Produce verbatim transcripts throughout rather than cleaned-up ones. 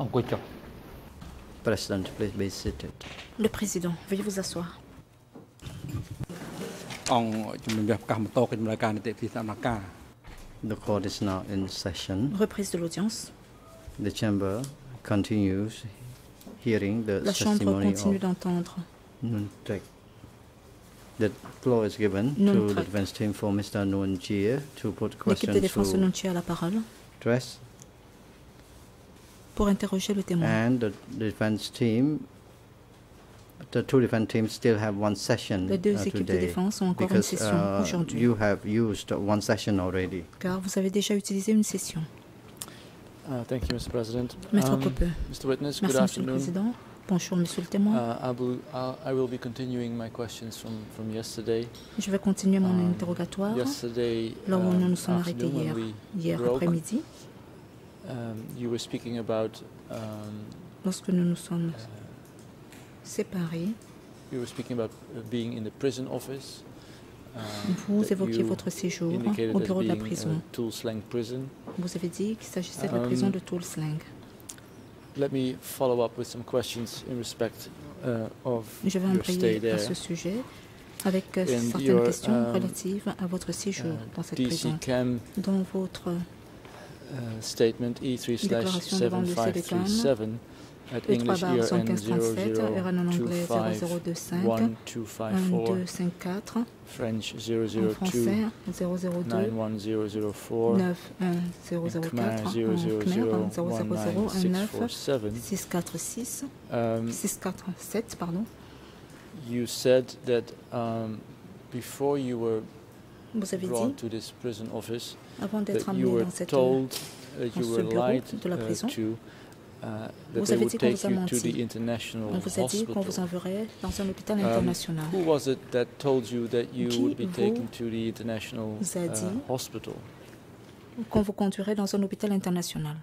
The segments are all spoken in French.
President, please be seated. Le président, veuillez vous asseoir. The court is now in session. Reprise de l'audience. The chamber continues hearing the La chambre testimony continue of d'entendre. Nguyen Trek. The floor is given Nguyen to the Trek. defense team for Mister Nguyen Chie to put L'équipe questions de défense de to Nguyen Chie a la parole address, pour interroger le témoin. and the defense team, the two defense teams still have one session Les deux uh, équipes de today défense ont encore une because session uh, aujourd'hui, you have used one session already. car vous avez déjà utilisé une session. Uh, thank you, Mister President. Maître Um, Copeux. Mister Witness, Merci, good Monsieur le afternoon. Président. Bonjour, Monsieur le témoin. Uh, I, will, I'll, I will be continuing my questions from, from yesterday. Je vais continuer mon Um, interrogatoire. Yesterday, Là où um, nous nous sommes arrêtés afternoon, hier, when we hier broke, après-midi, um, you were speaking about um, lorsque nous nous sommes séparés. you were speaking about uh, being in the prison office. Um, Vous that évoquiez you votre séjour indicated au as bureau de la being prison. a Tool Slang prison. Vous avez dit qu'il s'agissait de la Um, prison de Tool Slang. Let me follow up with some questions in respect uh, of Je vais your stay embrayer there. à ce sujet avec euh, And certaines your, questions um, relatives à votre séjour Uh, dans cette D C prison. Cam Dans votre uh, statement E three slash déclaration devant seven le five C D C A three M, seven at le trois English barre E R N soixante-quinze zero trente-sept, zero R N en two anglais five zéro zéro deux cinq, one two five un four deux cinq quatre, French zero en zero français two zéro zéro deux nine one zero zero four neuf un zéro zéro quatre, en zero zero Khmer zero zéro one zéro zéro nine un six neuf four seven. six quatre six Um, six quatre sept, pardon. you said that um, before you were Vous avez brought dit, to this prison office, avant d'être that you amené were dans cette told that dans you ce were bureau lied de la uh, prison, to, uh, that vous they avez would dit qu'on take vous a you to menti. the international On vous a dit qu'on vous hospital. enverrait dans un hôpital Um, international. who was it that told you that you Qui would be vous taken to the international vous a dit uh, hospital? Qu'on vous conduirait dans un hôpital international.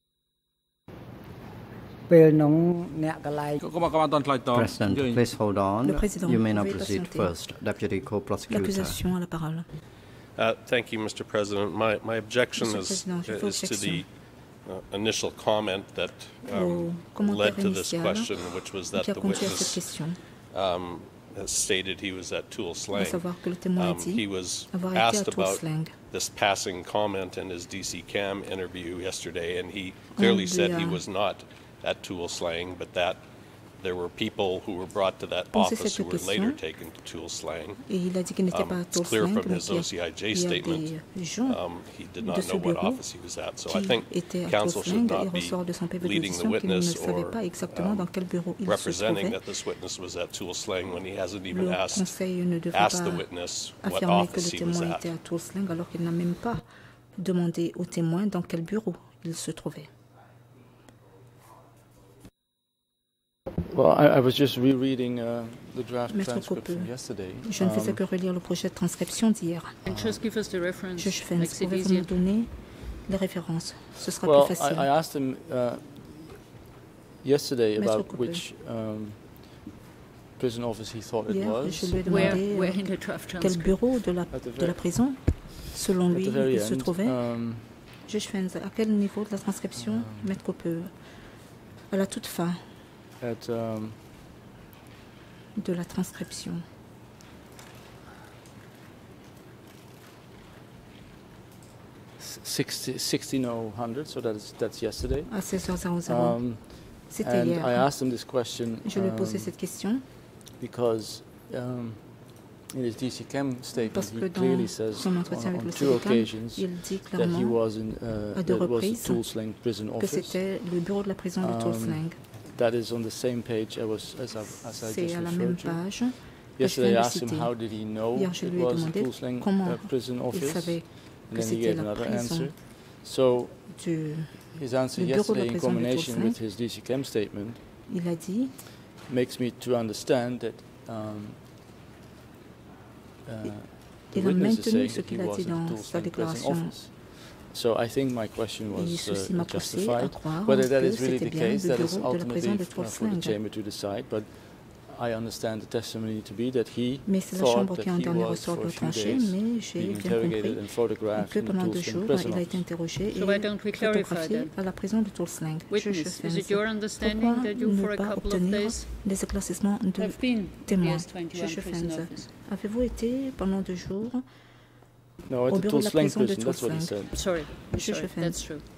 ពេលនោះអ្នកកន្លែង President, please hold on. Le président, You may vous now pouvez proceed patienter. first. Deputy Co-Prosecutor. L'accusation a la parole. Uh, thank you, Mister President. My, my objection Monsieur le is, Président, je fais is to objection the uh, initial comment that au um, commentaire led to this initial question, which was that qui a the conduit à cette witness question, um, has stated he was at Tool à Slang. savoir que le témoin a Um, he dit was avoir été à asked Tool about Slang. this passing comment in his D C Cam interview yesterday, and he clearly lui said he a- was not at Tool Slang, but that there were people who were brought to that Posé office cette who were later question. taken to Tool Slang. Et il a dit qu'il n'était Um, pas à it's Tool clear Slang, from mais his qu'il y a, O C I J il y a statement. des gens Um, he did de not ce know what bureau office he was at, so I qui think étaient à counsel Tool should Slang. not Il be ressort de son P V leading the d'audition qu'il ne witness savait or pas exactement um, dans quel bureau il se representing trouvait. that this witness was at Tool Slang when he hasn't even Le asked conseil ne devrait asked the pas witness what affirmer que office le he was témoin at. était à Tool Slang alors qu'il n'a même pas demandé au témoin dans quel bureau il se trouvait. Well, I, I was just rereading uh, the draft Maître transcript Copeux, from yesterday. je ne faisais Um, que relire le projet de transcription d'hier. And just give us the reference. Juge Fens, makes it pouvez-vous easier. nous donner les références? Ce sera well, plus I, facile. I asked him uh, yesterday Maître about Copeux. which um, prison office he thought it Hier, was. je lui ai Where, demandé where euh, in the draft quel transcript? bureau de la, At the de very- la prison, selon At lui, the very il se end, trouvait. um, Juge Fens, à quel niveau de la transcription, Maître Copeux? À la toute fin at um, de la transcription. sixty, sixteen oh hundred, so that's, that's yesterday. À seize heures. Um, C'était and hier. I asked him this question Je lui ai posé um, cette question because um, in his D C Chem statement parce que he clearly dans says son on, entretien avec on le two C D C A M, occasions il dit that he clairement was in uh, à deux that it was reprises the Tool Slang prison que office. c'était le bureau de la prison de Tool Um, Slang. That is on the same page I was, as I, as I C'est just à la même referred to. page. Yesterday I viens de asked him citer. how did he know Hier, je it lui ai was the demandé Tool Slang comment uh, prison il office, savait and que then he c'était gave la another prison answer. So du... his answer le bureau de la yesterday in prison de combination Tool with Slang. his D C Chem statement Il a dit, makes me to understand that um, uh, the il a witness is maintenu saying ce that he qu'il a was dit in the dans Tool sa Slang prison déclaration. office. So I think my question Et was ceci uh, m'a poussé à justified. croire Whether that que is really c'était the bien case, le that is bureau de la prison ultimately de uh, Tool for the Slang. chamber to decide. But I understand the testimony to be that he Mais c'est la thought chambre that qui en he dernier was ressort for a le few tranché, days mais j'ai being bien interrogated compris and photographed que in the pendant deux Toolsling jours, prison il a été office. interrogé So why et don't we clarify photographié that? à la prison de Toolsling. Witness, is it your understanding Pourquoi that you, for ne a pas couple of obtenir days, des éclaircissements de have been in the témoins? S twenty-one Juge prison Fenz, office? avez-vous été pendant deux jours No, at au the bureau de la Toolsling prison de prison, that's what he Toolsling? said. Sorry, Juge sorry, Fenz. that's true.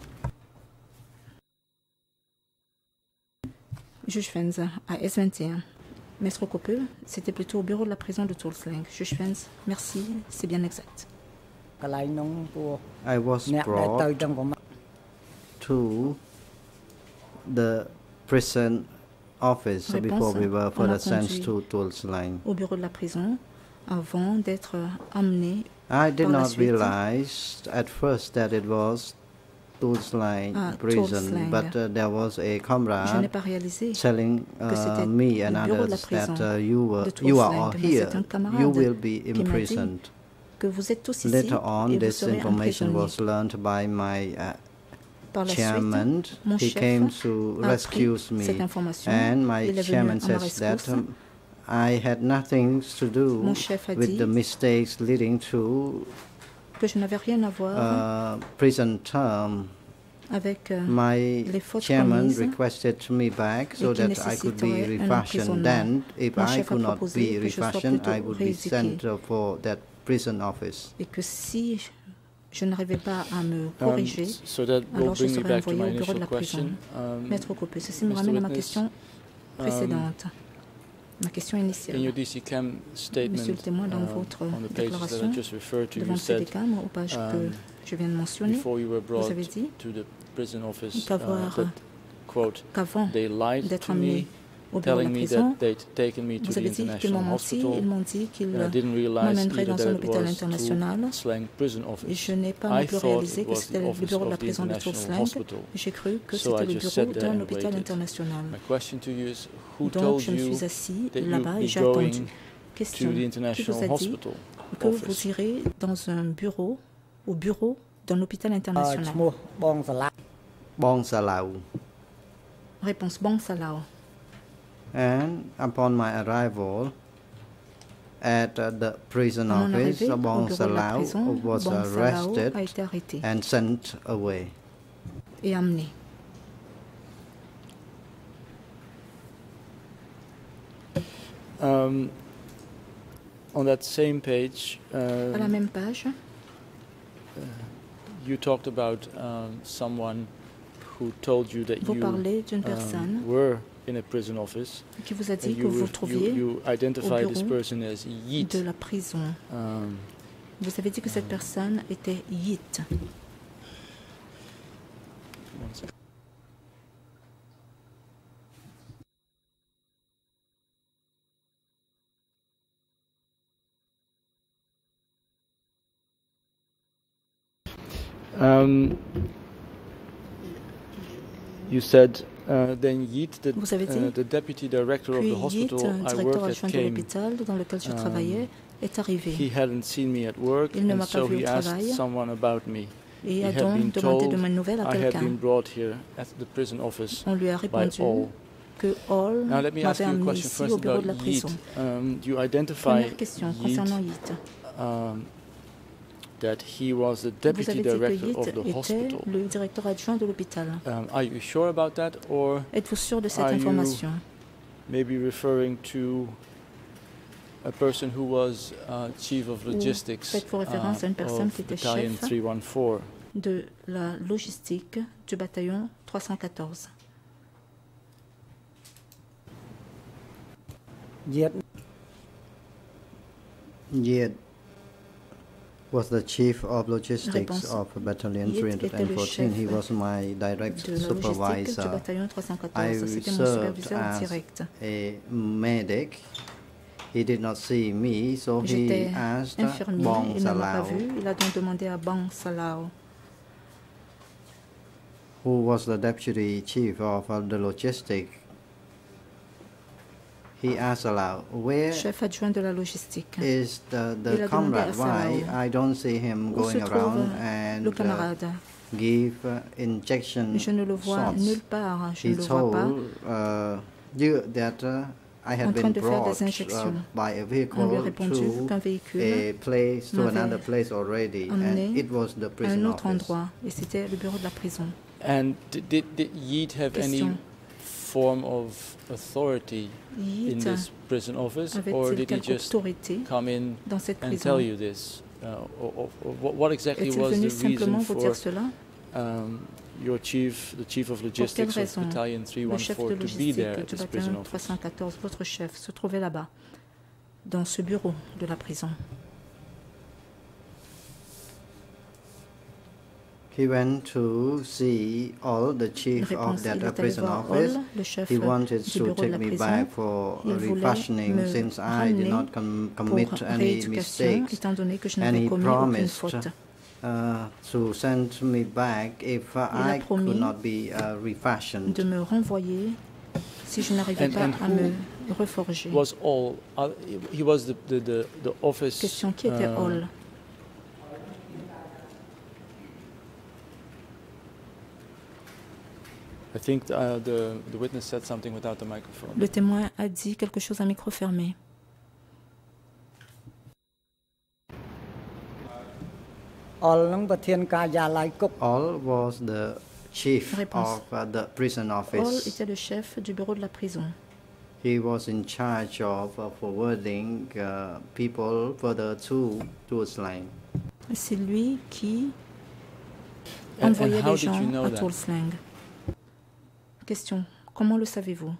Juge Fenz, à S vingt et un. Maître Copeux, c'était plutôt au bureau de la prison de Toolsling. Juge Fenz, merci, c'est bien exact. កន្លែងនោះពួក I was អ្នកដែលទៅ brought ទាំងប្រមាណ to the prison office Réponse, before we were on further a sent conduit to Toolsling. au bureau de la prison avant d'être amené. I did Par la not suite. realize at first that it was Toolsling Ah, prison, Toolsling. but uh, there was a Je n'ai comrade pas réalisé telling que uh, c'était me and le bureau de la others that prison uh, you were de you are Toolsling, all mais here, c'est un camarade you will be qui m'a dit imprisoned. que vous êtes tous ici Later on, et vous this serez information emprisonnés. was learned by my uh, Par la chairman. suite, mon He chef came to a rescue appris me, cette information. and my Il est venu chairman à ma says that rescousse. um, I had nothing to do Mon chef a with dit the mistakes leading to que je n'avais rien à voir uh, prison term. avec euh, My les fautes chairman commises requested me back so et qui that I could be nécessiteraient un refashioned. emprisonnement. Then, if Mon I chef a could not proposé be que je sois refashioned, plutôt I would be rééduqué. sent uh, for that prison office. et que si je n'arrivais pas à me Um, corriger, so that will alors je bring me serais back to envoyé my au bureau de initial la prison. question. Um, Maître Copeux, ceci me Mister ramène à ma Witness, question précédente, ma question in your initiale. D C Cam statement, Monsieur le témoin, dans uh, votre on the pages that déclaration, I just referred to, devant you le said C D C A M, aux pages um, que je viens de mentionner, before you were vous brought avez dit to the prison office uh, qu'avoir, that, quote, qu'avant they lied d'être to amené me, au bureau de telling la me prison, that they'd taken me to vous the avez dit qu'ils m'ont international menti, hospital. ils m'ont dit qu'ils And I didn't realize m'amèneraient either dans that un it hôpital was international. Toolsling prison Et office. je n'ai pas I non plus thought réalisé it que was c'était the le office bureau de la of the prison de international Toolsling. hospital. J'ai cru que So I c'était le just bureau sat there d'un and hôpital waited. international. My question to you is, who Donc told je me you suis assis that là-bas you'd et be j'ai attendu. going Question, to the qui vous international a dit hospital que vous office? irez dans un bureau, au bureau d'un hôpital អឺ international? ឈ្មោះបងសាឡា Bong Salau. Réponse Bong Salao. And upon my arrival at uh, the prison À mon office, arrivée au Bong bureau de la Salau prison, was Bong Salao arrested a été arrêté and sent away. et amené. Um, on that same page, À la um, même page, you talked about um, someone who told you that vous you parlez d'une um, personne were in a prison office. qui vous a And dit que you, vous ref- trouviez you, you identified this bureau person as Yeet. de la prison. Um, Vous avez dit que cette personne était Yit. one sec. Um, you said uh, then Yeet, the, Vous avez dit, uh, the deputy director of Puis the Yit, hospital I directeur worked at, adjoint de came. l'hôpital dans lequel je Um, travaillais, est He arrivé hadn't seen me at work, Il ne and m'a pas so vu he au asked travail. someone about me. et He a had donc been demandé de told mes nouvelles à I had been quelqu'un. brought here at the prison office On lui a by répondu all. que Hall Now let me ask m'avait you a amené question ici first au bureau about de la Yeet. prison. Um, do you identify Première question Yeet, concernant Yit. um, that he was the Vous deputy avez dit que director Yit of the était hospital? le directeur adjoint de l'hôpital. Um, are you sure about that, or Êtes-vous sûr de cette Are you- information? maybe referring to a person who was uh, chief of Ou logistics faites-vous référence à une uh, personne of qui était battalion chef three one four? de la logistique du bataillon trois cent quatorze. យាត Yet was the chief of logistics Réponse. of Battalion Yet three était le fourteen. He chef was my direct de la logistique du supervisor. bataillon trois cent I quatorze. C'était mon served superviseur as direct. a medic. He did not see me, so he J'étais asked infirmier, Bong il ne m'a pas Salau, vu. Il a donc demandé à Bang Salao, who was the deputy chief of uh, the logistics. He asked Salau, where chef adjoint de la logistique. is the, Il the a demandé comrade? à Why Salau, I don't see him où se going trouve around le and uh, camarade? give uh, injection Je ne le vois shots. nulle part. Je He ne le vois pas. told uh, you that uh, I en had train been de faire brought des uh, injections. by a On lui a vehicle répondu to qu'un véhicule a place, to m'avait another place already, and emmené it was the à un prison autre office. endroit, et c'était le bureau de la prison. And did, did, did Yeet have any Question. form of authority in Yeet this prison office, or avait-il did he quelque just autorité come in dans cette and prison? tell you this? Uh, or, or, or what- what exactly Est-il was venu the simplement reason vous for dire cela? um, your chief, the chief of logistics of raison Battalion Le chef de three one four, to be logistique there at du this prison bataillon office? trois cent quatorze, votre chef, se trouvait là-bas, dans ce bureau de la prison. He went to see all the chief Réponse, of that il uh, est allé prison voir office. Hall, le chef He wanted du to bureau de take la me prison, back for Il voulait refashioning me since I did ramener not com- pour commit any rééducation, mistakes. étant donné que je And n'avais he commis aucune promised faute. uh, to send me back if uh, Il a I promis could not be uh, refashioned. de me renvoyer si je n'arrivais And- pas and à who me reforger. Was all uh, he was the the, the, the office. Question, qui était uh, Hall? I think uh, the the witness said something without the microphone. Le témoin a dit quelque chose à micro fermé. All នឹងប្រធានការិយាល័យគុក All was the chief Réponse. of uh, the prison Hall office. était le chef du bureau de la prison. He was in charge of uh, forwarding uh, people further to Tuol Sleng. C'est lui qui And, and envoyait how les did gens you know à that? Tuol Sleng. Question, comment le savez-vous?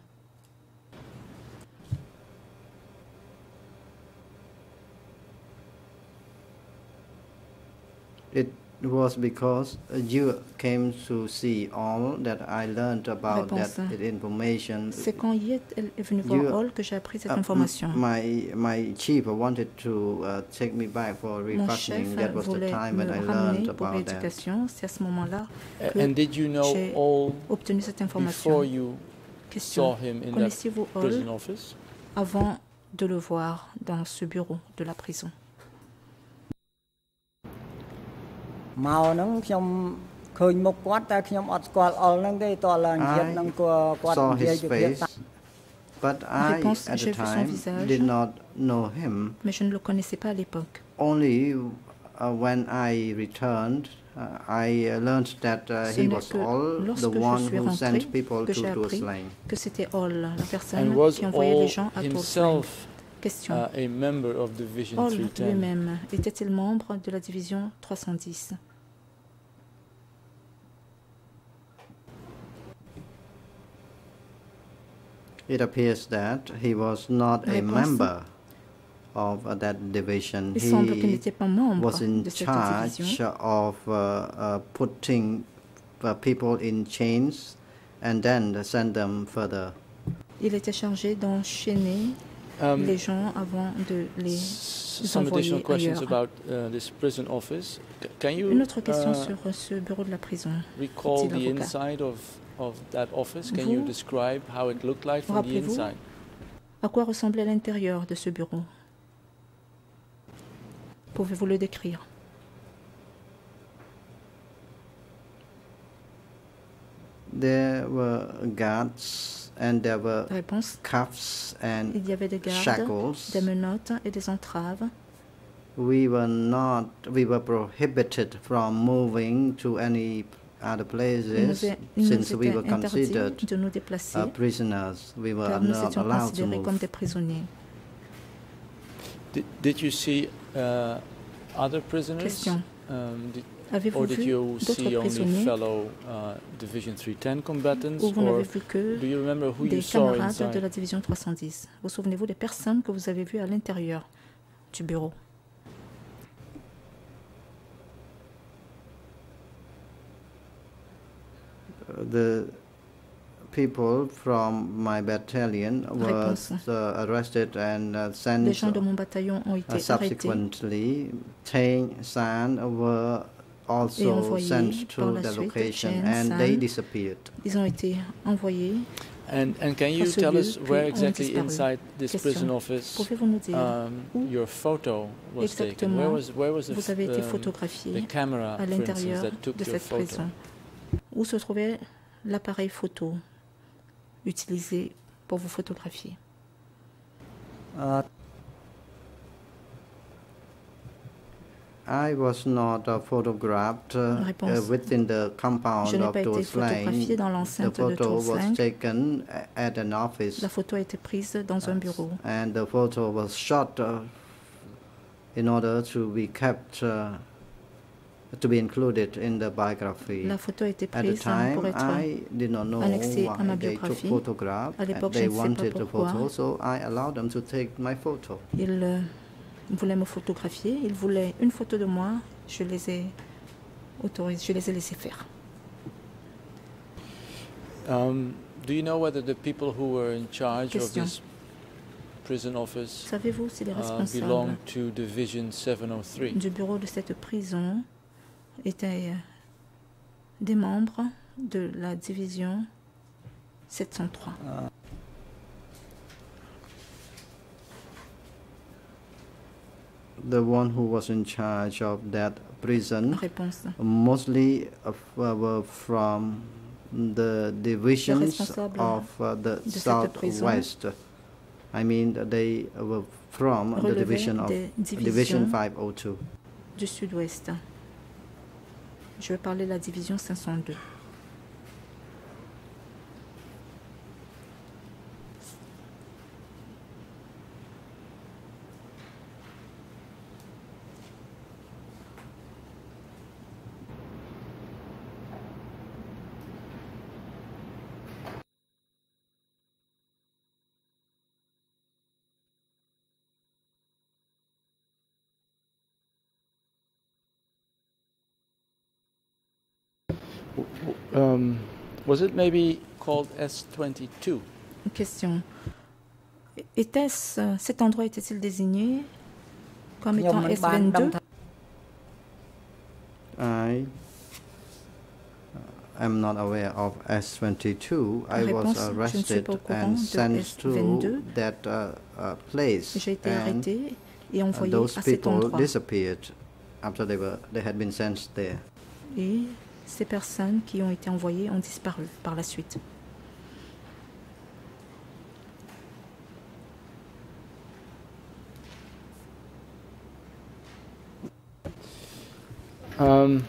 It was because uh, you came to see all that I learned about Réponse. that information. C'est quand Yet est venu voir You- Hall que j'ai appris cette Uh, m- information. my my chief wanted to uh, take me back for Mon refashioning. chef That was the voulait time me when I ramener learned pour about that. l'éducation. C'est à ce moment-là A- que And did you know j'ai all obtenu cette before information. you saw Question, him in that connaissiez-vous prison Hall office? avant de le voir dans ce bureau de la prison? មកហ្នឹងខ្ញុំឃើញមុខគាត់តែខ្ញុំអត់ស្គាល់អល់ហ្នឹងទេតើឡើងជាតិហ្នឹងគាត់គាត់ Saw និយាយ his ជាភាសា face, but I Réponse, at j'ai the vu son time visage. did not know him. Mais je ne le connaissais pas à l'époque. Only uh, when I returned, uh, I uh, learned that uh, Ce he n'est was que all lorsque the je one suis who rentré sent people que to j'ai Tuol appris Sleng. que c'était Hall, la personne And was qui envoyait all les gens à Tuol Sleng. himself Question, uh, a member of Division Hall three ten? lui-même était-il membre de la division trois cent dix? It appears that he was not a Réponse. member of uh, that division. Il semble qu'il He n'était pas membre was in de cette charge division. of uh, uh, putting uh, people in chains and then send them further. Il était chargé d'enchaîner Um, les gens avant de les s- some additional envoyer questions ailleurs. about uh, this prison office. C- Can you Une autre question uh, sur ce bureau de la prison. recall dit the l'avocat. inside of, of that office? Can you Vous- describe how it looked like from the Rappelez-vous inside? À quoi ressemblait l'intérieur de ce bureau? Pouvez-vous le décrire? There were guards and there were Réponse. cuffs and Il y avait des gardes, shackles. des menottes et des entraves. We were not, we were prohibited from moving to any other Il nous, places est- il nous since we était were interdit considered de nous déplacer uh, prisoners. We were car nous not étions allowed to considérés comme move. des prisonniers. Did, did you see uh, other prisoners? Question. Um, did, Avez-vous or did vu you d'autres see only prisonniers fellow uh, Division three ten combatants? ou vous Or n'avez vu que do you remember who you des saw camarades de inside? la division trois cent dix? Vous souvenez-vous des personnes que vous avez vues à l'intérieur du bureau? The people from my battalion were Réponse. uh, arrested and uh, Les sent gens de mon bataillon ont été uh, arrêtés subsequently. Tang San were et also envoyés sent par to la the suite. location Chen and they San, disappeared. ils ont été envoyés. And, and can you à ce tell lieu, us puis where ont exactly disparu. inside this Question. prison office Pouvez-vous nous dire um, où your photo was taken? Where exactement was, where was the, vous avez été um, photographié the camera, à for instance, l'intérieur that took de your cette photo? prison? Où se trouvait l'appareil photo utilisé pour vous photographier? អឺ I was not uh, photographed uh, uh, Réponse. within the compound Je n'ai of pas été Tuol Sleng. photographiée dans The l'enceinte de photo Tuol was Sleng. taken a- at an office, La photo a été prise dans un bureau. and the photo was shot uh, in order to be kept, uh, to be included in the biography. La photo a été At the prise hein, time, pour être I did not know annexée à ma why they took biographie. photograph. À l'époque, They je ne sais pas wanted the pourquoi. photo, so I allowed them to take my photo. Ils euh, voulaient me photographier. Ils voulaient une photo de moi. Je les ai autorisés, je les ai laissés faire. Um, do you know whether the people who were in charge Question. of this prison office Savez-vous si les uh, responsables belong to Division seven oh three? du bureau de cette prison étaient euh, des membres de la division sept cent trois? The one who was in charge of that prison Réponse. mostly uh, f- uh, were from the divisions responsables of uh, the de cette prison southwest. I mean, they were from the relevaient division of des Division divisions five oh two. du sud-ouest. Je vais parler de la division cinq cent deux. Um, was it maybe called S twenty-two? Question. Était-ce, euh, cet endroit était-il désigné comme ខ្ញុំ étant មិន S បានដឹង vingt-deux? ថា I uh, am not aware of S twenty-two. I was Réponse, je ne suis arrested pas au courant and de sent S vingt-deux. to that uh, uh, place. J'ai été And arrêté et uh, envoyé those à cet people endroit. disappeared after they were they had been sent there. Et ces personnes qui ont été envoyées ont disparu par la suite. Um,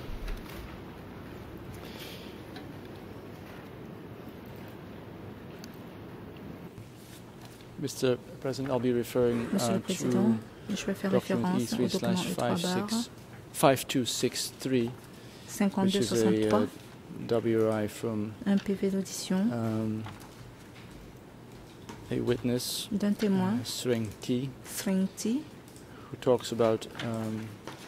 Mister President, I'll be referring Monsieur uh, le Président, to je vais faire document E référence au three document slash E trois barre five two six three, which cinquante-deux is a soixante-trois, uh, W R I from un P V d'audition um, a witness, d'un témoin, uh, Sring T, Sring T, who talks about um,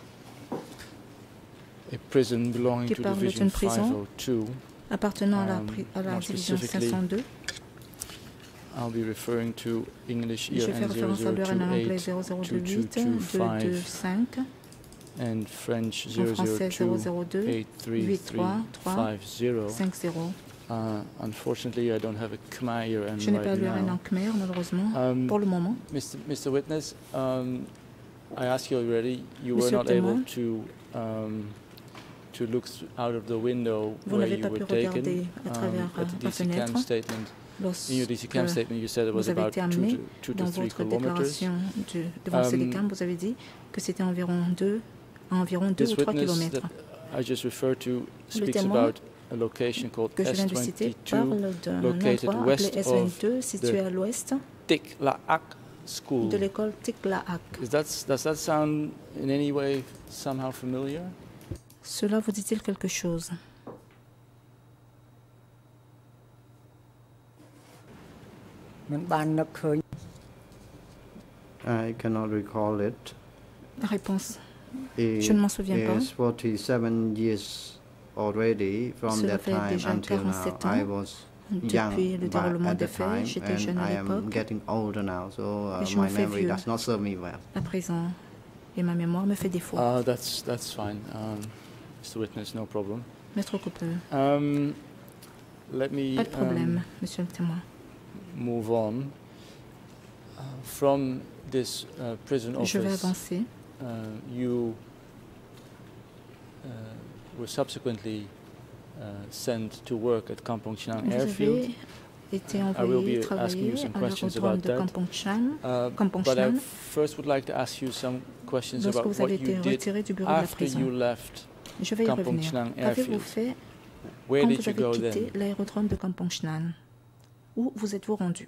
a prison belonging qui to parle Division d'une prison five oh two. appartenant à la, Um, pri- à la more division cinq specifically, cent deux. I'll be referring to English Je vais faire E R N référence à l'U R N en anglais zéro zéro zéro zéro two deux eight huit two two deux deux five cinq, and French en zéro français zéro zéro two zéro deux eight three huit three trois trois five zero. cinq zéro. Uh, unfortunately, I don't have a Khmer E R N Je n'ai pas right l'U R N en now. khmer, malheureusement, Um, pour le moment. Mister Mister Witness, um, I asked you already. You were Monsieur not le témoin. able to um, to look th- out of the window Vous where n'avez you pas were pu regarder taken. à Um, travers at the la D C camp fenêtre. statement, Lorsque in your D C camp statement, you said it was vous avez about été two amené to, two to dans three votre kilometers. déclaration du- devant le Um, Sédécam, vous avez dit que c'était environ deux, à environ deux This ou trois witness kilomètres. that I just referred to speaks témoin about a location called Que je viens S de citer twenty-two parle d'un located endroit west appelé S of vingt-deux, situé à l'ouest Tik Laak School. de l'école Tiklaak. Is that, does that sound in any way somehow familiar? Cela vous dit-il quelque chose? មិនបាននឹកឃើញ I cannot recall it. Réponse. It Je ne m'en souviens pas. is forty-seven years already from Cela that fait time déjà until now. quarante-sept ans. I was young Depuis le by- déroulement at des the faits, time, j'étais and jeune à I am l'époque. getting older now, so uh, Et je me my fais memory vieux. does not serve me well. À présent, et ma mémoire me fait défaut. Uh, that's, that's fine. Um, Mister Witness, no problem. Maître Coupeux, Um, let me pas de problème, um, monsieur le témoin. move on. Uh, from this uh, prison Je vais office, avancer. uh, you uh, were subsequently uh, sent to work at Kampong Chhnang Vous Airfield. avez été I will envoyés be asking you travailler some à questions l'aérodrome about de that. Kampong Chhnang. Uh, Kampong but I Chhnang. first would like to ask you some questions Lorsque about vous what avez you été did retiré du bureau de la after prison, you left je vais y Kampong revenir. Chhnang Qu'avez-vous airfield. fait Where quand did vous you avez go quitté then? l'aérodrome de Kampong Chhnang? Où vous êtes-vous rendu?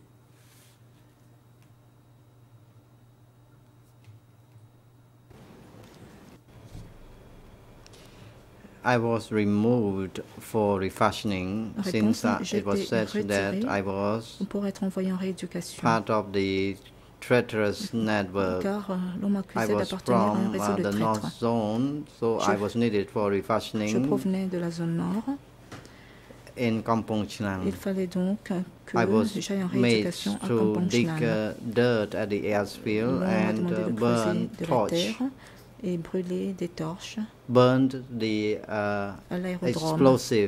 I was removed for refashioning since Réponse, uh, it was j'étais said that retiré I was pour être envoyé en rééducation. part of the traitorous network. Car euh, l'on I m'accusait was d'appartenir à un from réseau uh, de the traîtres. North Zone, so Je- I was needed for Je refashioning provenais de la zone nord. in Kampong Chhnang. Il fallait donc que I was j'aille en made rééducation à to Kampong dig Chhnang. uh, dirt at the airfield L'on m'a and demandé uh, de creuser burn de la torch, terre et brûler des torches burned the uh, à l'aérodrome, explosive.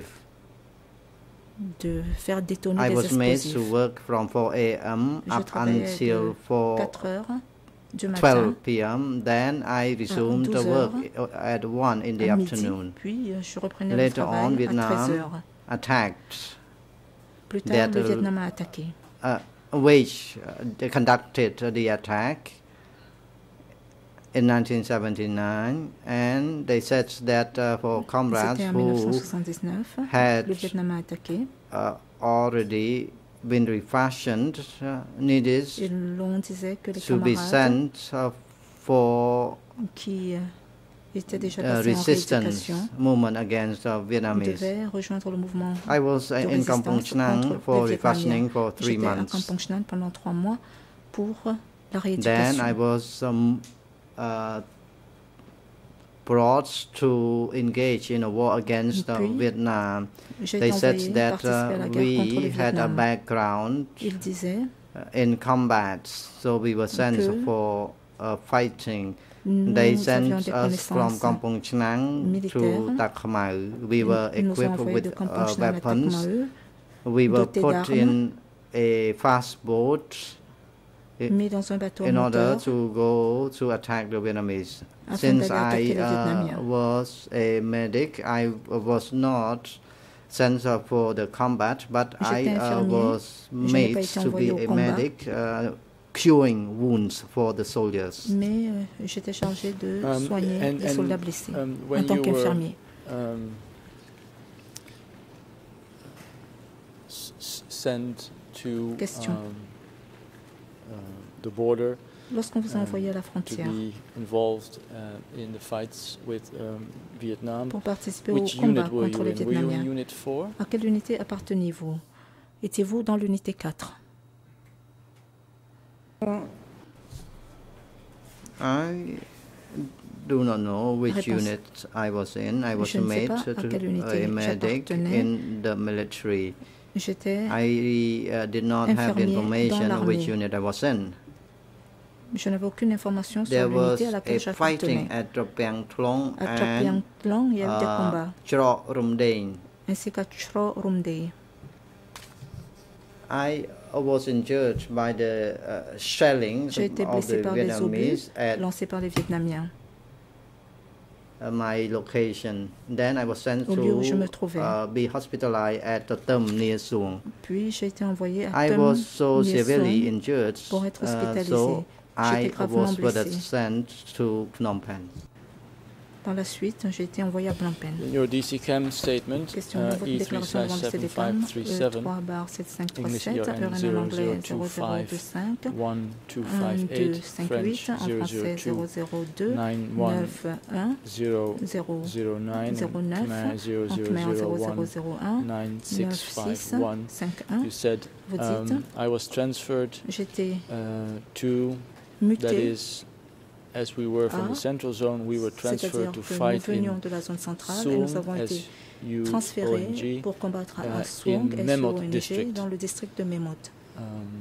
de faire détonner I des was made to explosifs. work from four a m Je up travaillais until de four quatre heures du matin twelve p m Then I resumed douze work heures i- at one in the à midi, afternoon. puis euh, je reprenais le Later on, travail à Vietnam treize heures. attacked, Plus tard, that, le uh, Vietnam a attaqué. uh, which uh, they conducted the attack in nineteen seventy-nine, and they said that uh, for comrades C'était en who mille neuf cent soixante-dix-neuf. had Le Vietnam a attaqué. uh, already been refashioned uh, needed Et l'on disait que les to be camarades sent uh, for qui euh, étaient déjà uh, passés en resistance rééducation movement against the Vietnamese. devaient rejoindre le mouvement I was uh, de in Kampong résistance Chhnang contre for les refashioning Vietnamiens. for three J'étais à months. Kampong Chhnang pendant trois mois pour la Then rééducation. I was um, uh, brought to engage in a war against uh, Puis, Vietnam. J'ai They été said envoyé that participer à uh, la guerre contre le we had a Vietnam. background Il disait uh, in combat, so we were sent que for uh, fighting. nous They avions sent des us from connaissances Kampong Chhnang to militaires. Tak Khmau. We were Ils nous ont equipped envoyés de with Kampong uh, Chhnang à Tak weapons. Maheu, We were dotés put d'armes, in a fast boat i- mis dans un bateau à in order moteur to go to attack the Vietnamese. afin Since d'aller attaquer I les uh, Vietnamiens. was a medic, I was not sent up for the combat, but I J'étais uh, infirmier. was Je n'ai pas made été to be envoyé au a combat. medic, uh, curing wounds for the soldiers. Mais euh, j'étais chargé de Um, soigner and- les and, soldats blessés um, en when tant you were qu'infirmier. um, s- s- sent to Question. um, uh, the border Lorsqu'on vous a um, envoyé à la to frontière be involved uh, in the fights with um, Vietnam, pour participer which au combat unit were contre you les in? Were you in Vietnamiens, Unit four? à quelle unité apparteniez-vous? Étiez-vous dans l'unité quatre? I do not know which Réponse. unit I was in. I was Je ne sais made pas to à quelle unité a medic j'appartenais. in the military. J'étais, I uh, did not have infirmier dans information which l'armée. unit I was in. je n'avais aucune information sur There was l'unité à laquelle a fighting j'appartenais. at Tropiang Tlong À and Trapiang Tlong, il y a eu des uh, combats, Chro Rumdain. ainsi qu'à Chro Rumdey. I was injured by the uh, shelling J'ai été of blessé the par des obus Vietnamese at lancés par les Vietnamiens. uh, my location. Then I was sent Au lieu où je me to trouvais. uh, be hospitalized at the Tâm near Suong. Puis j'ai été envoyé à I Tâm was so Nghie severely Xuong injured, pour être uh, hospitalisé. so I J'étais gravement was further blessé. sent to Phnom Penh. Par la suite, j'ai été envoyé à Phnom Penh. In your D C CAM statement, Question uh, de votre E three déclaration devant le seven C D five CAM, three E seven, trois barre sept cinq trois English sept, E R N heure en zero anglais zero zéro two zéro five, deux cinq, one two un five deux eight, cinq French huit, en zero français zero zéro two, zéro deux, nine one neuf un, zero zéro zero nine, zéro and neuf, Khmer zero en zéro Khmer zéro zéro zéro one, zéro un, nine neuf six six five one. cinq un. You said Vous dites, um, I was transferred j'étais uh, to, that muté, is, as we were from à, the central zone, we were c'est-à-dire transferred to que nous fight venions in de la zone centrale et nous Suong, avons été S U O transférés N G, pour combattre uh, à Suong, in Memot S U O N G, district. dans le district de Memot. Um,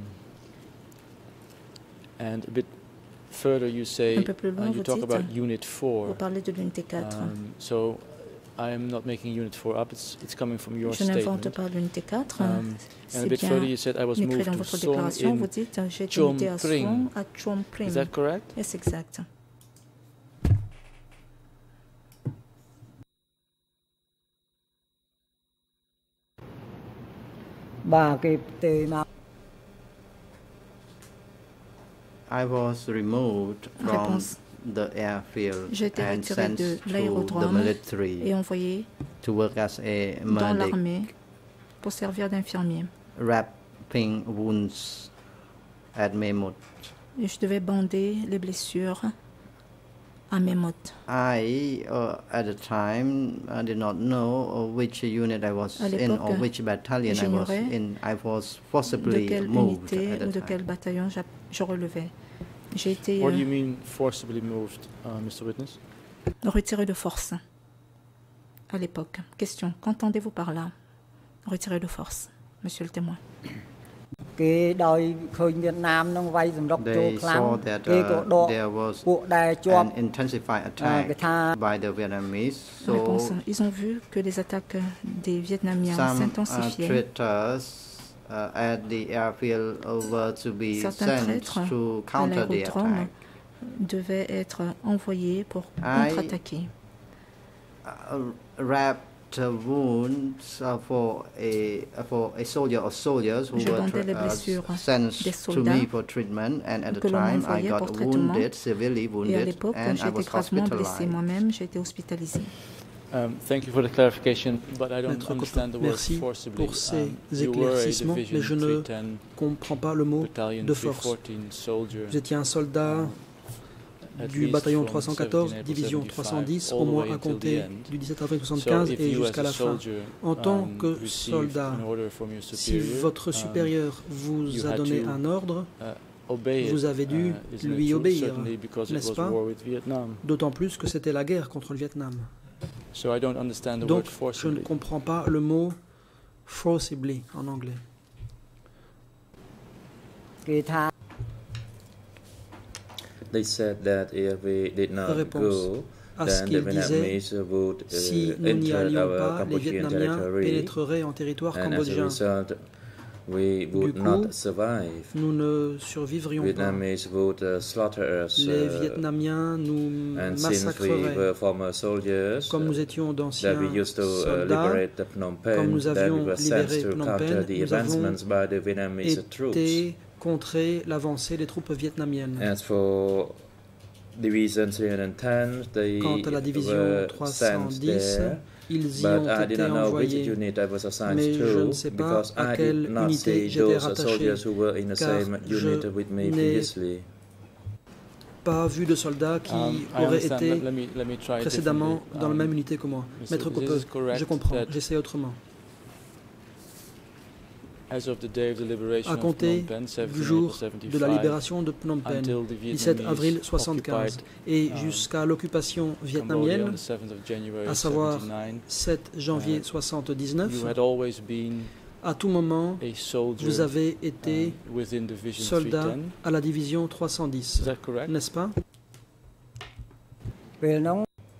and a bit further, you say Un peu plus loin, uh, you vous talk dites, about Unit Vous four. parlez de l'unité quatre. Um, so I am not making Unit four up. It's it's coming from your Je n'invente statement. pas l'unité quatre. Um, and a C'est bit bien further, you said I was écrit moved dans to votre Song déclaration. Vous in. dites j'ai été Chom muté à Pring. Suong, à Chom Pring. Is that correct? Yes, exact. បាទគេផ្ទេរមក I was removed from Réponse. the airfield J'ai été and retiré sent de to the l'aérodrome military et envoyé to work as a dans medic, l'armée pour servir d'infirmier. wrapping wounds at Memut. Et je devais bander les blessures à Memot. I, uh, at the time, I did not know uh, which unit I was À in or l'époque, which battalion I was j'ignorais in. I was De forcibly quelle moved unité at ou the de quel time. bataillon j'a- je relevais. J'ai été What do you euh, mean forcibly moved, uh, Mister Witness? retiré de force à l'époque. Question, qu'entendez-vous par là? Retiré de force, monsieur le témoin. គេដោយឃើញវៀតណាមនឹងវាយសម្រុកចូល They ខ្លាំង saw that គេក៏ uh, ដក there was ពួកដែលជាប់ an intensified cái attack tha- by the Vietnamese. Réponse, So ils ont vu que les attaques des Vietnamiens some uh, s'intensifiaient. traitors uh, at the airfield uh, were to be Certains sent traîtres to à counter the l'aérodrome attack. devaient être envoyés pour I- contre-attaquer. Uh, wrapped uh, wounds uh, for a uh, for a soldier or soldiers who Je were bandais les uh, blessures sent des to soldats me for treatment, and at the que l'on time I envoyait got pour traitement. wounded, severely Et à wounded, l'époque, and I j'ai été was gravement blessé hospitalized. moi-même, j'ai été hospitalisé. Um, thank you for the clarification, but I don't Maître understand the Coppin, word merci forcibly. pour ces Um, you were a éclaircissements, Division mais je ne three ten comprends pas le mot battalion de three force. fourteen soldier. Vous étiez un soldat At du least bataillon from trois cent quatorze, seventeen division April trois cent dix, seventy-five, au all the moins way à until the compter end. du dix-sept avril So soixante-quinze if et you as jusqu'à a la fin. soldier, En tant um, que received soldat, an order from your si superior, votre um, supérieur vous you a had donné to, un ordre, uh, obey it, vous avez dû uh, isn't it lui true? obéir, Certainly because it n'est-ce was pas? war with Vietnam. D'autant plus que c'était la guerre contre le Vietnam. So I don't understand the Donc, word je ne forcibly. comprends pas le mot forcibly en anglais. គេថា They said that if we did not Réponse. go, À ce then the qu'il disait, Vietnamese would uh, si nous n'y enter allions our pas, les Cambodian Vietnamiens territory, pénétreraient en territoire and as a cambodgien. result, we would Du coup, not survive. Nous ne survivrions pas. Vietnamese would uh, slaughter us, Les uh, Vietnamiens nous and since we massacreraient. were former soldiers, Comme nous uh, étions that d'anciens we used to uh, soldats, liberate the Phnom Penh, comme nous that we avions were sent libéré to Phnom counter Penh, the nous avons advancements by the Vietnamese troops. été contrer l'avancée des troupes vietnamiennes. As for Division three ten, they Quant à la division were trois cent sent dix, there, ils y but ont I did été not know which envoyés. unit I was assigned Mais je ne to sais pas because à I quelle did not unité see j'étais those rattaché, soldiers who were in the car same je unit with me n'ai previously. Pas vu de soldats qui Um, I auraient understand. été Let- let me- let me try précédemment differently. dans la Um, même unité que moi. Mister Maître This is Coppeux, correct je comprends, that j'essaie autrement. as of the day of the liberation À of compter Phnom Penh, du seventeen jour April de la seventy-five, libération de Phnom Penh, until the dix-sept avril Vietnamese soixante-quinze, occupied, et um, jusqu'à l'occupation Cambodia on vietnamienne, the seventh of January à savoir seventy-nine, sept janvier Uh, soixante-dix-neuf, you had always been à tout moment, a soldier vous avez été um, within Division soldat three ten. à la division trois cent dix, Is that correct? n'est-ce pas? ពេលហ្នឹង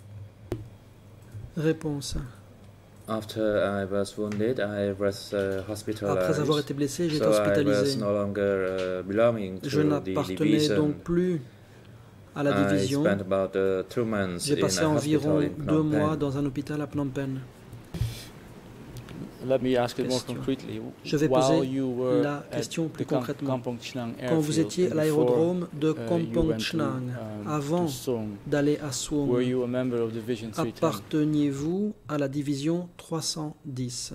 Réponse. After I was wounded, I was uh, hospitalized. Après avoir été blessé, j'ai été so I was hospitalisé. no longer uh, belonging Je to the n'appartenais division. donc plus à la I division. spent about uh, two months J'ai in passé a environ hospital in deux Phnom mois Penh. dans un hôpital à Phnom Penh. Let me ask it more Question. concretely. Je vais While poser you were la at question the plus Kam- concrètement. Kampong Chnang Quand vous airfield étiez à and l'aérodrome de before, uh, you Kampong went to, Chnang, um, to avant Song, d'aller à were Suom, you a member of Division three ten? apparteniez-vous à la division trois cent dix?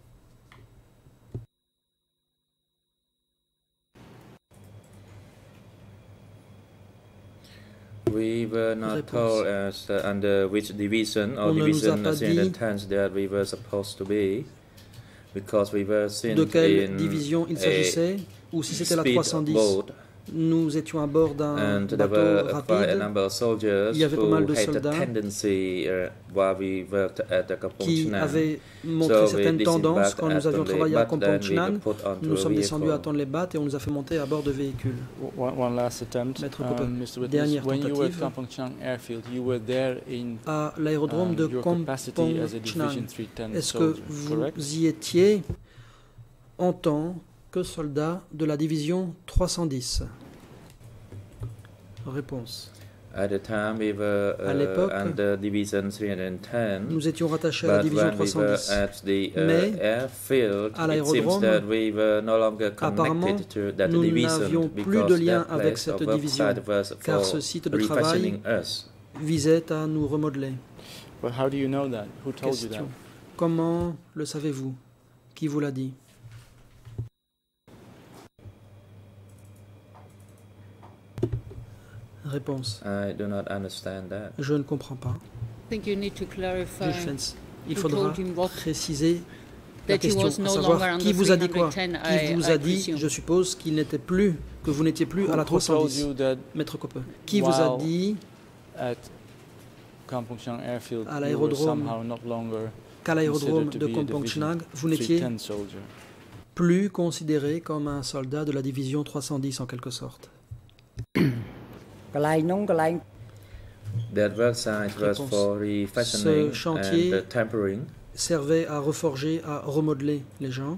We were not Réponse. told as uh, under which division or On ne nous a division pas three dit ten that we were supposed to be, because we were sent De quelle in division il a s'agissait, ou si c'était la trois cent dix. speedboat, Nous étions à bord d'un and there bateau were quite a rapide number of soldiers Il y avait pas who mal de had a soldats tendency uh, while we worked at the Kampong qui Chnang. avaient montré So we certaines tendances disembarked quand nous at avions Tonle travaillé à Sap, Kampong then we were Chnang. put onto Nous nous a sommes descendus à vehicle. Tonle Sap et on nous a fait monter à bord de véhicules. One, one last attempt. Maître Coppin, Um, Mister Witness, dernière when you were at tentative. Kampong Chhnang airfield, you were there in À l'aérodrome um, de your Kampong capacity as a Division Chnang, three ten est-ce que soldier, vous correct? y étiez en tant que soldat de la division trois cent dix? Réponse. At the time, we were À uh, l'époque, under Division three hundred ten. nous étions rattachés à la But division when trois we cent were dix. at the uh, Mais, airfield, à it seems l'aérodrome, that we were no longer apparemment, connected to that nous division n'avions plus because de lien that avec place cette of division, website was car for ce site de travail refashioning us. visait à nous remodeler. But how do you know that? Who told you that? Question. Comment le savez-vous? Qui vous l'a dit? Réponse. I do not understand that. Je ne comprends pas. I think you need to clarify Defense. Il who faudra told him what- préciser la that he question, was à no savoir longer qui under vous a dit quoi? three ten, Qui I- vous I a dit, presume. je suppose, qu'il n'était plus, que vous n'étiez plus à la Who trois cent told dix, you that Maître Coppe. Qui vous a while dit at Kampong Chang Airfield à you were l'aérodrome somehow not longer qu'à l'aérodrome considered to de be a Kampong Division Chnag, vous n'étiez three ten soldier? plus considéré comme un soldat de la division trois cent dix en quelque sorte? កន្លែងនោះកន្លែង That website was Réponse. for refashioning Ce chantier and uh, tempering. servait à reforger, à remodeler les gens.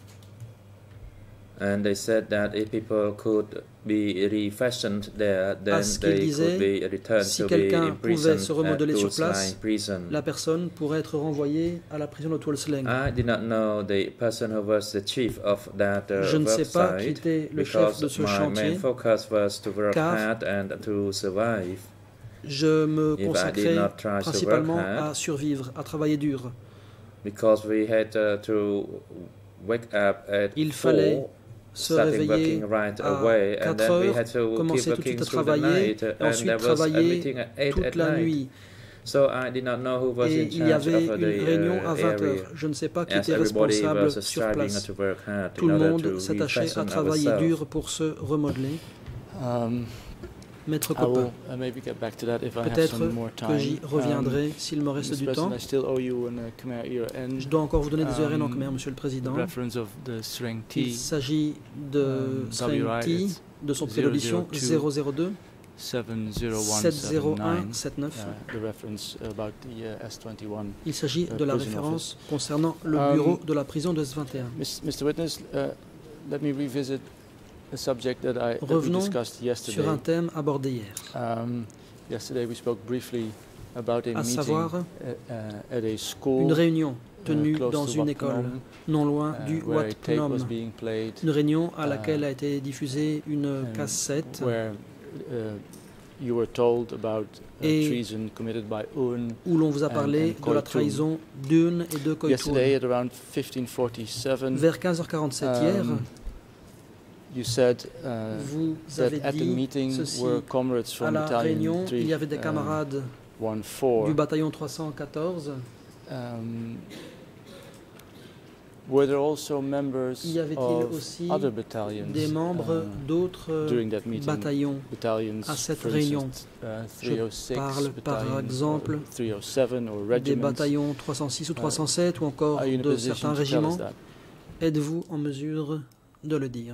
And they said that if people could be refashioned there, then ce qu'il they disait, could be returned si to be quelqu'un pouvait se imprisoned at remodeler sur Tulslang place, prison. la personne pourrait être renvoyée à la prison de Tuolsleng. I did not know the person who was the chief of that uh, Je ne sais pas qui website était le chef because de ce my chantier, main focus was to work car hard and to survive. Je me If I did consacrais not try to principalement work hard, à survivre, à travailler dur. because we had uh, to wake up at Il fallait four, se starting réveiller working right à away, and quatre then we heures, had to keep commencer tout de working suite à through the travailler, night, et and ensuite there was a travailler meeting at eight toute at la night. nuit. So I did not know who was Et in il y charge avait of une the réunion uh, à vingt area. heures. Je ne sais pas qui As était everybody responsable was sur striving place. to work hard Tout in le order monde to s'attachait à refashion travailler ourselves. dur pour se remodeler. Um, Maître I Coppin, will uh, maybe get back to that if I have peut-être some more que time. j'y reviendrai s'il me reste Mister du temps. President, I still owe you an, uh, Khmer E R N Je dois encore vous donner des E R N en um, Khmer, Monsieur le Président. reference of the Sreng Il T s'agit de Um, Sreng W I, T, it's de son prix d'audition zéro zéro deux seven zero one sept seven zéro un nine. sept neuf. Uh, the reference about the uh, S twenty-one. Il s'agit uh, de la prison référence concernant le Um, bureau de la prison de S vingt et un. Mis- Mister Witness, uh, let me revisit a subject that I that we Revenons discussed yesterday. sur un thème abordé hier, Um, yesterday we spoke briefly about a à meeting savoir uh, uh, at a school une réunion uh, tenue close dans to une Wat école, Phnom, non loin uh, du where Wat a tape Phnom. was being played, Une réunion à uh, laquelle a été diffusée une and cassette where uh, you were told about uh, Et treason committed by Un. où l'on vous a and- parlé and de la Koi Toon. trahison d'Une et de Koi Yesterday Toon. at around fifteen forty-seven, Vers quinze heures quarante-sept hier, um, you said uh, vous that avez at the dit meeting ceci, were comrades à from la réunion, Battalion il y avait des three camarades one four. du bataillon trois cent quatorze. Um, were there also members Y avait-il of aussi other battalions des membres uh, d'autres during that meeting? bataillons Battalions, à cette for réunion? instance, uh, Je three oh six, parle par battalion, exemple or three oh seven or des regiments. bataillons trois cent six ou trois cent sept ou encore Are you in a de position certains to tell us régiments. that? Êtes-vous en mesure de le dire?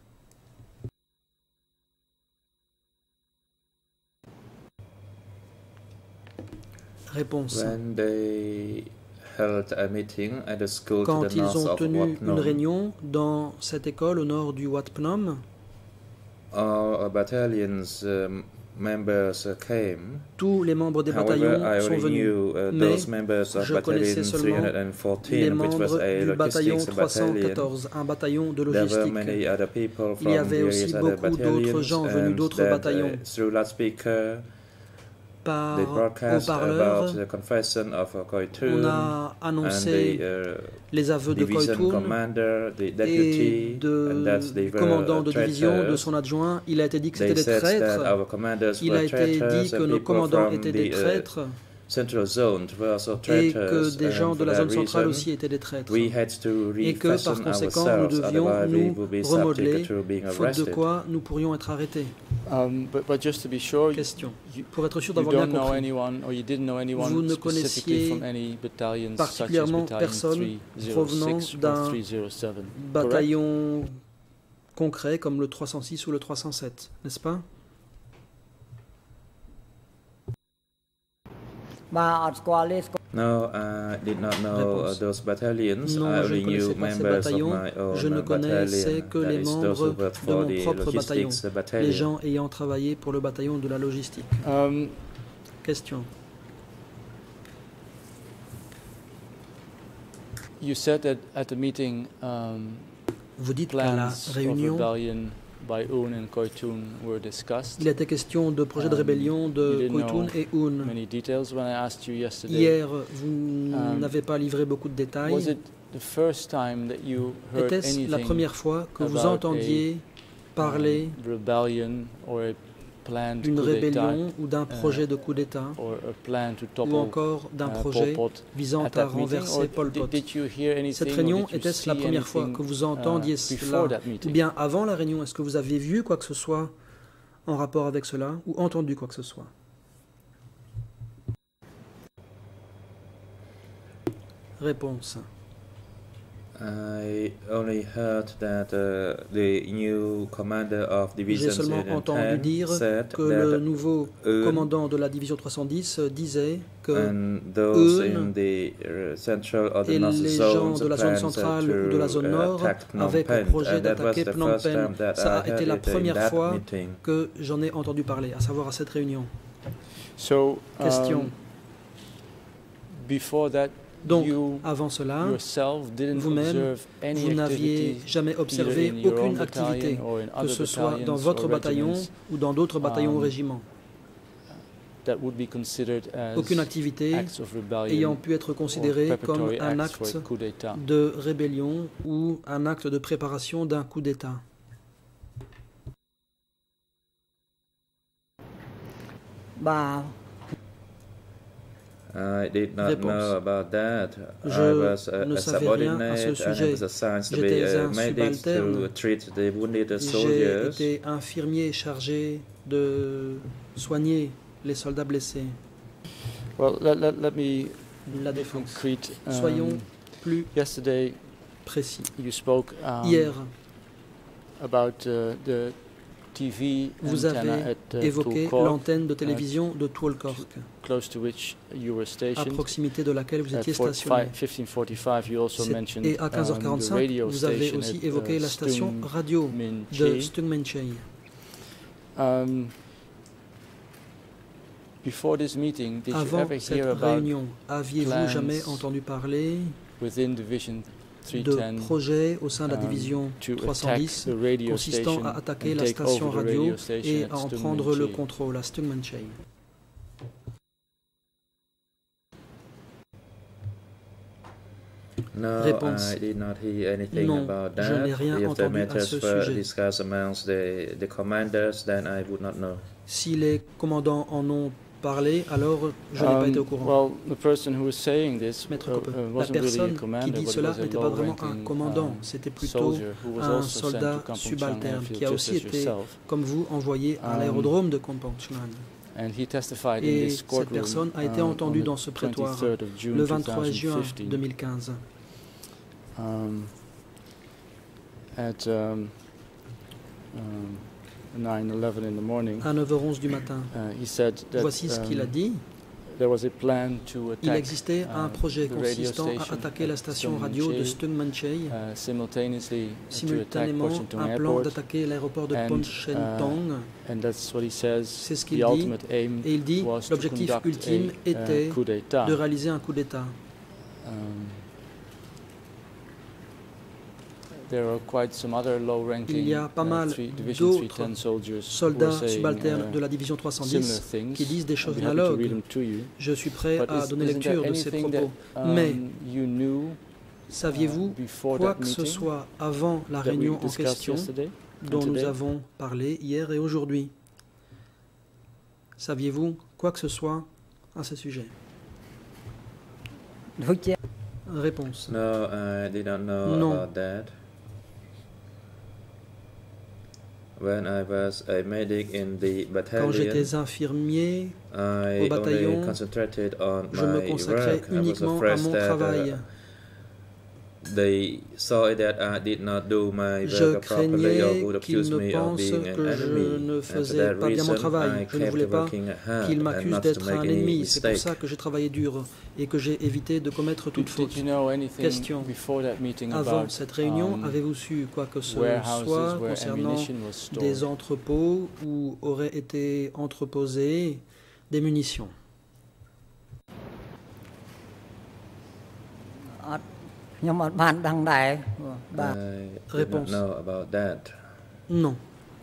Réponse. When they held a meeting at a school to Quand the ils north ont of tenu Wat une Phnom, réunion dans cette école au nord du Wat Phnom, all battalions um, members uh, came. tous les membres des However, bataillons I sont already venus. knew uh, Mais those members of je battalion connaissais seulement three les fourteen, which was membres a du bataillon logistics trois cent battalion. quatorze, un bataillon de There were logistique. many other people Il y from avait aussi various other beaucoup d'autres battalions, gens venus and d'autres that, bataillons. uh, through loudspeaker, Par they broadcast haut-parleur, about the confession of uh, Koi on Toon a and annoncé the uh, les aveux de Koi division Toon commander, the et deputy, and that de they were commandant de division, de traitors. son adjoint. Il a été dit que They c'était des said that traîtres. our commanders Il were a été dit traitors que and nos people commandants from étaient des the uh, traîtres central zone were also et traitors, que des gens and de for la that zone centrale reason, aussi étaient des traîtres. we had to Et que par refashion conséquent, nous ourselves, devions otherwise we nous would be remodeler, subject to being faute de arrested. quoi nous pourrions être arrêtés. Um, but, but just to be sure, you, Question. you, Pour être sûr you d'avoir bien don't know compris, anyone, or you didn't know anyone Vous ne specifically connaissiez from any battalions, such as particulièrement battalion personne three oh provenant six or d'un three oh seven. bataillon concret comme le trois cent six ou le trois cent sept, n'est-ce pas? បាទអត់ស្គាល់ទេស្គាល់ No, I did not know uh, Réponse. those battalions. Non, I je ne only knew connaissais pas ces members of bataillons. my own Je ne connaissais battalion. que That les is those membres who worked de for mon the propre bataillon, logistics les battalion. gens ayant travaillé pour le bataillon de la logistique. Um, Question. you said that at the meeting, um, Vous dites qu'à la plans of réunion, rebellion by Un and Koitun were discussed. il était question de projet de Um, rébellion you de didn't Koitoun know et Un. Many details when I asked you yesterday. Hier, vous Um, n'avez pas livré beaucoup de détails. Was it the first time that you heard Était-ce la anything première fois que vous about entendiez parler um, rebellion or a planned d'une coup d'État rébellion ou d'un projet de coup d'État or a plan to ou topple encore d'un uh, projet Pol Pot visant at à that meeting, renverser or Pol did- Pot? did you hear anything, Cette or réunion, did you était-ce la see première fois anything, que vous entendiez uh, cela? before that Ou meeting? bien avant la réunion, est-ce que vous avez vu quoi que ce soit en rapport avec cela ou entendu quoi que ce soit? Réponse. I only heard that uh, the new commander of J'ai Division seulement entendu dire said que le that nouveau Un commandant de la division trois cent dix disait que and those Un in the uh, central or the et north les gens zones de la zone plans centrale to, ou de la zone uh, nord attack Phnom avaient pour Penh. projet And that was d'attaquer the Phnom first Penh. time that Ça I a été heard la it in première that fois meeting. que j'en ai entendu parler, à savoir à cette réunion. So, Question. um, before that, Donc, you avant cela, yourself didn't vous-même, observe any vous n'aviez activity jamais either observé in your own aucune activité, battalion or in que other ce soit dans battalions votre or bataillon regiments ou dans d'autres bataillons ou Um, régiments. that would be considered as Aucune activité acts of rebellion ayant pu être or considérée comme preparatory un acts for acte a coup d'État. de rébellion ou un acte de préparation d'un coup d'État. Bah, I did not Réponse. know about that. I Je was a, ne a savais rien à ce subordinate and sujet. I was assigned to be J'étais a un medic subalterne. to treat the wounded J'ai soldiers. été infirmier chargé de soigner les soldats blessés. Well, let, let, let me La be défense. concrete. Um, Soyons plus yesterday, précis. you spoke um, Hier, about uh, the T V vous antenna avez at uh, évoqué Tulkork, l'antenne de télévision de Tuolkork, close to which you were à stationed. proximité de laquelle vous At étiez four- stationné. fi- fifteen forty-five, you also C'est- mentioned Et à quinze heures um, the quarante-cinq, radio vous avez station aussi at, évoqué uh, la station radio de Stung-Min-Che. Stung-Min-Che. Um, before this meeting, did you Avant ever cette hear about réunion, aviez-vous plans jamais entendu parler within Division three de ten projets au sein de la um, division to trois cent attack dix the radio consistant station à attaquer and la take station over the radio radio station et at à en prendre le Stung-Min-Che? contrôle à Stung-Min-Che? No, Réponse. I did not hear anything Non, about je n'ai that. rien If the entendu à matters ce were sujet. discussed amongst the, the commanders, then I would not know. Si les commandants en ont parlé, alors je n'ai pas Um, été au courant. Well, the person who was saying this Maître uh, Coppe, uh, la wasn't really a personne commander, qui dit but cela was a n'était pas vraiment un low-ranking, commandant, um, c'était plutôt soldier who was un also sent to soldat Kampong Chang subalterne Airfield qui a just aussi as été, yourself. comme vous, envoyé à Um, l'aérodrome de Kampong Chnan. And he testified in Et this cette courtroom personne a été um, entendue on the dans ce prétoire twenty-third of June le vingt-trois juin twenty fifteen. deux mille quinze. Um, at um, um, nine eleven in the morning, À neuf heures onze du matin. uh, he said that Voici ce qu'il a um, dit. there was a plan to Il attack existait un uh, projet the radio consistant à station attaquer la at station radio de Stung-Min-Che, Stung-Min-Che, uh, simultaneously uh, to attack simultanément Washington un plan Airport, d'attaquer l'aéroport de and, Ponchentong. and that's what he says. C'est ce The qu'il dit. ultimate aim Et il dit was to l'objectif conduct ultime a, était uh, coup d'État. de réaliser un coup d'État. Um, there are quite some other low-ranking Il y a pas uh, mal three- Division d'autres three ten soldiers who Soldats are saying, subalternes uh, de la division trois cent similar dix things. qui disent des choses I'd be happy to read analogues. them to you. Je suis prêt But à is- donner isn't there lecture de ces anything propos. that, um, Mais you knew, saviez-vous uh, before quoi that que ce meeting soit avant la that we réunion en discussed question yesterday and dont nous today? avons parlé hier et aujourd'hui? Saviez-vous quoi que ce soit à ce sujet? ដូចជា Réponse. No, I did not know Non. about that. When I was a medic in the Quand battalion, j'étais infirmier, I au bataillon, only concentrated on je me my consacrais work. I was uniquement à afraid mon that travail. uh, they saw that I did not do my Je work properly or craignais would qu'ils accuse ne me of pensent being an que je enemy. ne And for faisais that pas bien mon reason, travail. I Je ne kept voulais pas working hard qu'ils and m'accusent not to d'être make un any ennemi. C'est pour mistake. ça que j'ai travaillé dur et que j'ai évité de commettre toute Did, faute. did you know anything Question. before that meeting Avant about cette réunion, um, avez-vous su quoi que ce warehouses soit where concernant ammunition was stored? des entrepôts où auraient été entreposées des munitions? អត់ខ្ញុំអត់បានដឹងដែរបាទ I did not Réponse. know about that. Non.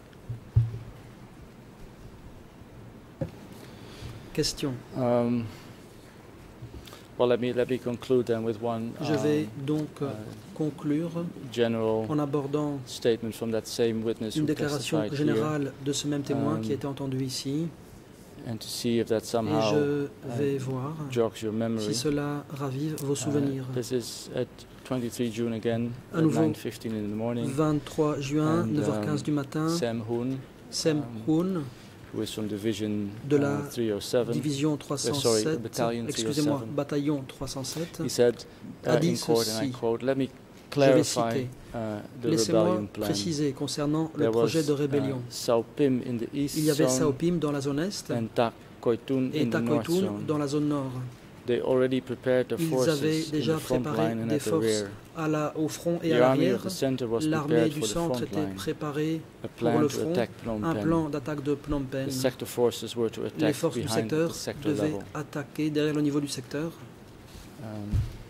Question. Um, well, let me let me conclude then with one Je vais um, donc euh, conclure general en abordant statement from that same witness une who déclaration testified here, générale de ce même témoin Um, qui a été entendu ici, and to see if that et somehow je uh, vais voir jogs your memory. si cela ravive vos Uh, souvenirs. this is at twenty-three June again, À at nouveau, nine fifteen in the morning. vingt-trois juin, And, neuf heures quinze um, du matin, Sam Hoon, Sem um, Hoon, who is from Division de la uh, three oh seven, division uh, trois cent sorry, sept, battalion excusez-moi, three oh seven. bataillon trois cent sept, He said a uh, dit in court, and I ceci. quote, "Let me Je vais clarify citer. uh, the Laissez-moi rebellion plan. préciser concernant le There projet was de rébellion. uh, Sao Pim in the east Il y avait zone Saopim dans la zone est and Tak Koitun et in the north Takoitun zone. dans la zone nord. They already prepared their Ils forces avaient in déjà the front préparé line and des at the forces rear. à la, au front et à The army l'arrière. of the center was L'armée prepared du for the centre front était line. préparée A pour plan le to front, attack Phnom un Penh. plan d'attaque de Phnom Penh. The sector forces were to Les attack forces du behind the secteur sector devaient level. attaquer derrière le niveau du secteur. Um,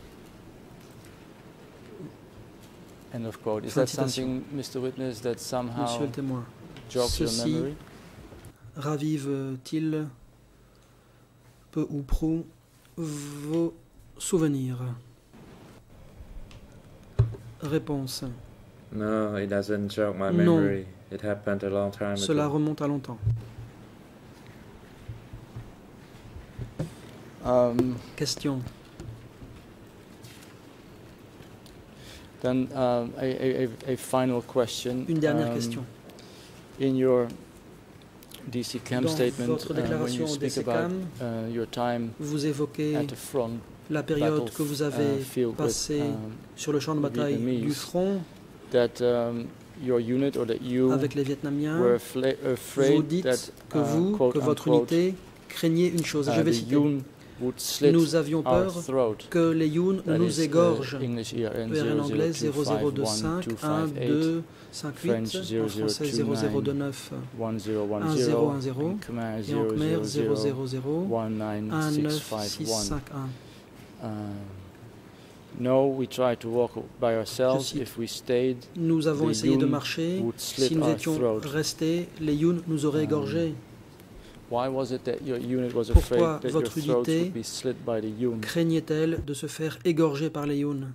end of quote. Is Fin that de citation. something, Mister Witness, that Monsieur somehow le témoin, jogs your ceci memory? ravive-t-il peu ou prou vos souvenirs? Réponse. No, it doesn't jog my Non. memory. It happened a long time Cela ago. remonte à longtemps. Um, Question. then um, a, a, a- a final question. Une dernière Um, question. In your D C camp Dans statement, votre uh, when déclaration you au speak about D C CAM, uh, your time Vous évoquez at the front, la période que vous avez battlefield with, passée um, sur le champ de bataille Vietnamese, du front that um, your unit or that you avec les Vietnamiens. were afla- Vous afraid dites that que uh, vous, quote que votre unquote, unité craignait une chose. uh, Je vais the citer. Yun would slit Nous avions our peur throat. que les Yun That nous is, uh, égorgent. English E R N E R N anglais zéro zéro zéro deux zéro cinq deux cinq un deux cinq huit, French en zéro zéro français deux zéro zéro deux neuf, neuf one zero one un zero, zéro un zéro, in Khmer et en Khmer zéro zéro zéro zéro zéro one nine un six neuf five six one. cinq un. Uh, no, we tried to walk by ourselves. cite. If we stayed, Nous avons the essayé de Yun marcher. would slit Si nous our étions throat. restés, les Yun nous auraient Um, égorgés. Why was it that your unit was Pourquoi afraid that your votre throats unité would be slit by the Yun? Craignait-elle de se faire égorger par les Yun?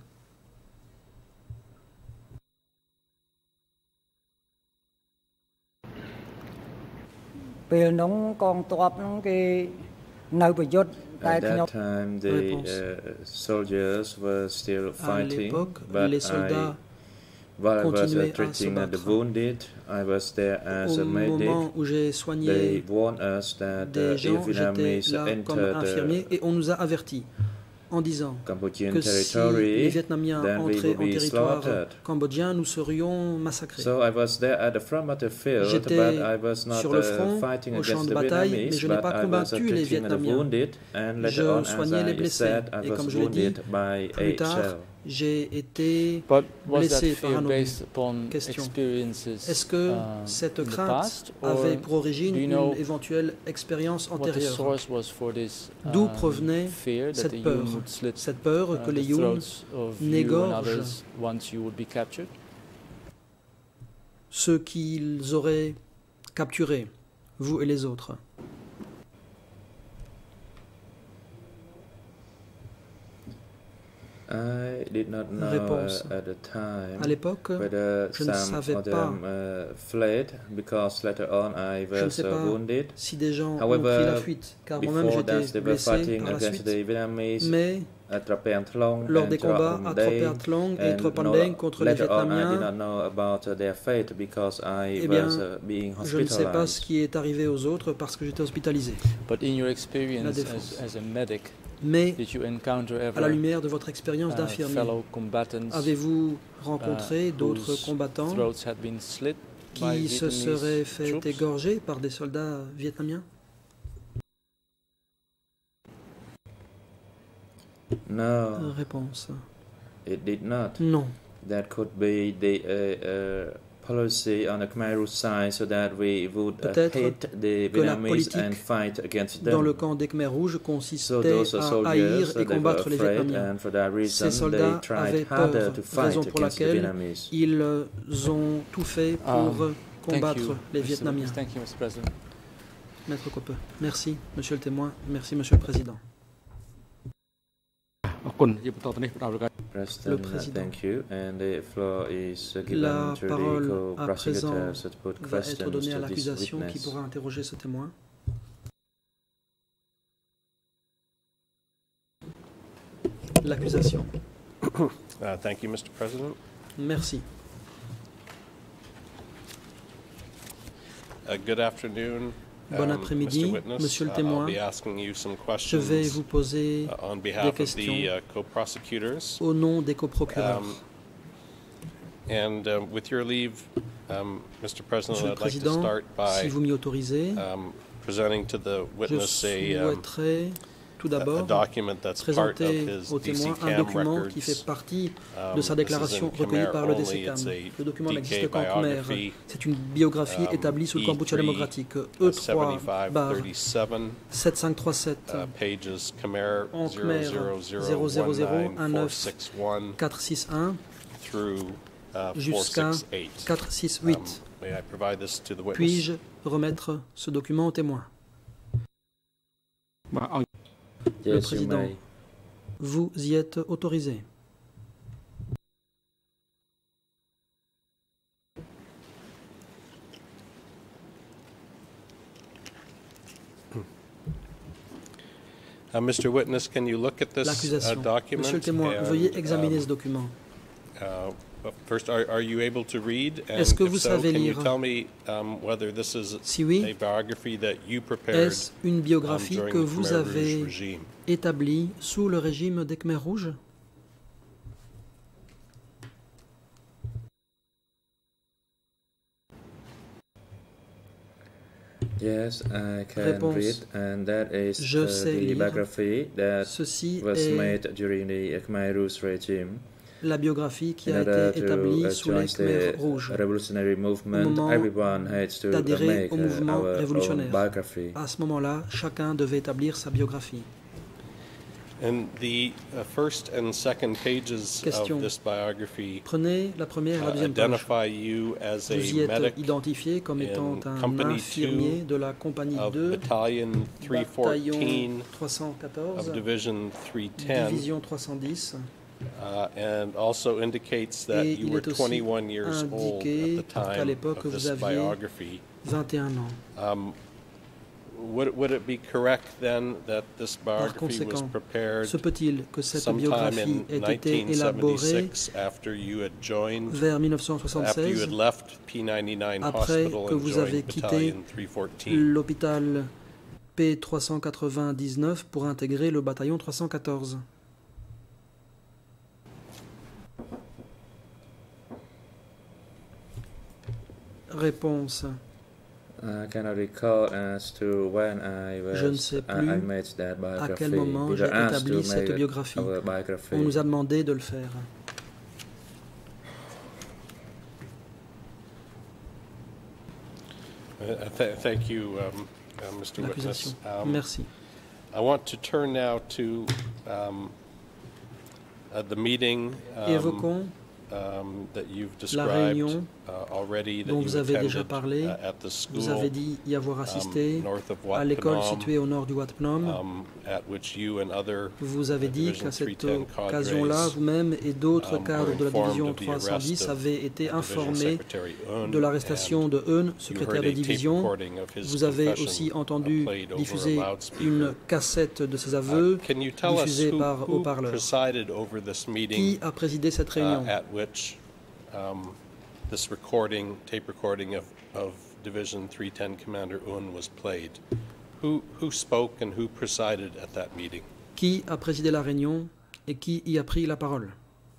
ពេលនោះកងទ័ពហ្នឹងគេនៅប្រយុទ្ធតែ At ខ្ញុំ that time, the Réponse. uh, soldiers were still À fighting, l'époque, but les soldats, I, while I was uh, continuaient à se treating uh, the battre. wounded, I was there as au a medic. moment où j'ai They soigné warned us that des uh, gens, if j'étais Vietnamese là comme entered infirmier the et on nous a avertis en disant Cambodian que si les territory, Vietnamiens then we entraient would en be territoire slaughtered. cambodgien, nous serions massacrés. So I was there at the front of the field, J'étais but I was not sur le uh, front, fighting au champ against de the bataille, mais Vietnamese, je n'ai but pas I was uh, combattu les treating the Vietnamiens. wounded, and later Je on, as soignais les I blessés. said, I Et was comme je l'ai dit, wounded by plus a tard, shell. j'ai été But was blessé that par fear un obus. based upon Question. experiences Est-ce que um, cette in the crainte past, or avait pour origine do you know une éventuelle expérience what the antérieure? source was for this D'où um, provenait fear that cette the peur, Yun would slit cette peur uh, que the les Yun throats of you and n'égorgent others once you would be captured? ceux qu'ils auraient capturés, vous et les autres? I did not know Réponse. uh, at the time À l'époque, whether je ne some savais of pas. them uh, fled because later on I je ne was sais uh, pas wounded. si des gens ont However, pris la fuite, car moi-même Before that, j'étais they were blessé fighting par la against suite. the Vietnamese Mais at Trapean Thlong lors and des combats à Tropandeng. Tropeatlong et And Tropandeng no, contre les later on, I did Vietnamiens, not know about uh, their fate because I eh bien, was uh, being je ne sais pas ce hospitalized. qui est arrivé aux autres parce que j'étais hospitalisé. But in your experience défense. as, as a medic, Mais did you encounter à la ever lumière de votre expérience uh, d'infirmier, fellow combatants avez-vous rencontré uh, d'autres whose combattants throats had been slit by qui se Vietnamese seraient fait troops? égorger par des soldats vietnamiens? No, Réponse. it did not. Non. That could be the uh, uh, policy on the Khmer Rouge side, so that we would uh, Peut-être hate the que la Vietnamese and politique fight against dans le them. camp des Khmers rouges So consistait those are à haïr soldiers, et they were combattre les afraid, Vietnamiens. and for that Ces reason, soldats they avaient tried harder peur, to raison fight pour against the laquelle Vietnamese. ils ont tout fait pour Um, Thank combattre you, les Mister Vietnamiens. Witness. Thank you, Mister President. Maître Coppe. Merci, Monsieur le témoin. Merci, Monsieur le Président. President, Le Président. thank you. And the floor is uh, given La to the parole à présent co-prosecutors to put va être questions donnée à to this l'accusation qui witness. pourra interroger ce témoin. L'accusation. Uh, thank you, Mister President. Merci. Uh, good afternoon, Bon um, après-midi, Mister Witness. Monsieur le Uh, témoin. I'll be asking you some Je vais questions vous poser uh, on des behalf of questions the uh, co-prosecutors. au nom des coprocureurs. Um, and uh, with your leave, um, Mister President, Monsieur le I'd like to Président, start si by vous m'y autorisez, um, presenting to the je witness a, um, souhaiterais tout a d'abord document that's part of présenter his au D C témoin un CAM document qui records. fait partie Um, de sa this is déclaration in recueillie Khmer par le only. D C It's CAM. a Le document D n'existe K qu'en Khmer. biography, C'est une biographie um, établie sous le E Kampuchea three, démocratique. uh, E trois barre seventy-five thirty-seven, sept cinq trois sept uh, pages Khmer en zero Khmer zero zéro zero zéro one nine un four neuf six one quatre six un through uh, four jusqu'à six eight. quatre six Um, huit. may I provide this to the witness? Puis-je remettre ce document au témoin? Le Yes, you Président. may. Vous y êtes autorisé. Uh, Mister Witness, can you look at this uh, L'accusation. document? Monsieur le témoin, and, veuillez examiner um, ce document. Uh, but First, are, are you able to read? And Est-ce que if vous so, savez can you lire? tell me um, whether this is Si oui, a biography that you prepared est-ce une um, biographie during que the vous Khmer Rouge avez regime? établie sous le régime des Khmers rouges? Yes, I can Réponse. read, and that is Je uh, sais the lire. biography that Ceci was est made during the Khmer Rouge regime la biographie qui in a order été to établie uh, sous les join Khmers the rouges revolutionary movement. moment Everyone had to uh, d'adhérer make au uh, mouvement our own révolutionnaire. biography. À ce moment-là, chacun devait établir sa biographie. And the uh, first and second pages Question. of this biography Prenez la première et la uh, deuxième page. identify you as Vous y a êtes medic identifié comme étant in un Company infirmier de la compagnie of deux, Battalion three bataillon fourteen trois cent quatorze, of Division three ten, division trois cent dix, uh, and also indicates that Et you il were est aussi twenty-one years old indiqué at the qu'à time l'époque of vous this aviez biography. vingt et un ans. Um, would, would it be correct then that this Par biography was conséquent, prepared se peut-il que cette sometime biographie in ait été nineteen élaborée seventy-six after you had joined, vers mille neuf cent after you soixante-seize, had left P ninety-nine après Hospital que and vous avez joined quitté Battalion three fourteen? l'hôpital P trois cent quatre-vingt-dix-neuf pour intégrer le bataillon trois cent quatorze? Réponse. I cannot recall as to when I was Je ne sais I- plus I made that à quel biography. moment We j'ai were asked to établi cette make biographie. our biography. On nous a demandé de le faire. Uh, th- Thank you, um, uh, Mister Witness. L'accusation. Um, Merci. I want to turn now to um, uh, the meeting um, Évoquons um, that you've la described réunion uh, already that dont you vous avez déjà attended parlé. uh, at the school Vous avez dit y avoir assisté um, north of à Wat l'école Phnom, située au nord du Wat Phnom. um, at which you and other Vous avez uh, dit Division qu'à cette three ten occasion-là, cadres, vous-même et d'autres um, cadres were de la informed division of the trois cent arrest dix of avez été Division informés Secretary Un, de l'arrestation and de Eun, you secrétaire heard de a tape division. recording of his Vous avez confession, aussi uh, entendu played over a diffuser loudspeaker. une cassette de ses Uh, aveux Can you tell us diffusée who, par who haut-parleur. presided over this meeting Qui a présidé cette uh, réunion? at which um, this recording, tape recording of, of Division three ten Commander Un was played? Who, who spoke and who presided at that meeting? Qui a présidé la réunion et qui y a pris la parole?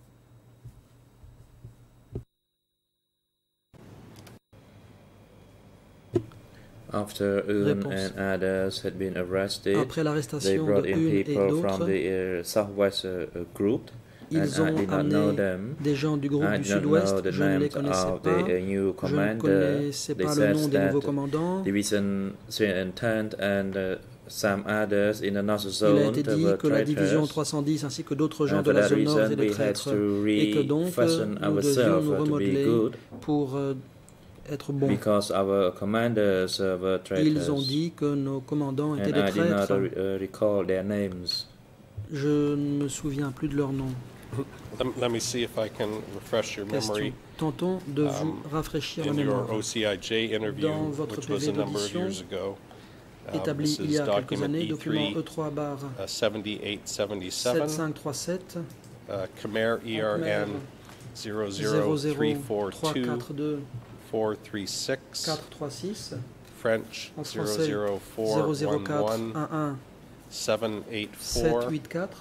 After Un Réponse. and others had been arrested, Après they l'arrestation brought de in Une et people from d'autres, the uh, Southwest uh, uh, group, and ils I ont did not know amené them. des gens du groupe I du did not know Sud-Ouest. the Je ne les names connaissais of pas. the uh, new Je ne commander. connaissais They pas le said nom des nouveaux that commandants. Division Superintendent and uh, some others in the North Il a Zone été dit were que la division traitors. trois cent dix ainsi que d'autres gens And de for la that zone nord reason, étaient des we had traîtres to et que donc refashion nous devions ourselves nous to be remodeler good pour euh, être bons. because our commanders uh, were Ils ont traitors. dit que nos commandants étaient And des I did not traîtres. uh, recall their names. Je ne me souviens plus de leur nom. Let, let me see if I can refresh your Question. memory. Tentons de vous Um, rafraîchir la In your mémoire. O C I J interview, Dans votre which P was V a number of d'audition, years ago, um, Établi this il is y a quelques document années, E document three E trois bar uh, seventy-eight seventy-seven, sept cinq trois sept, uh, Khmer E R N zero zero zéro three zéro four trois two quatre deux four three six, quatre trois six, French en zero français zero four zéro zéro one quatre one un un seven eight sept four, huit quatre,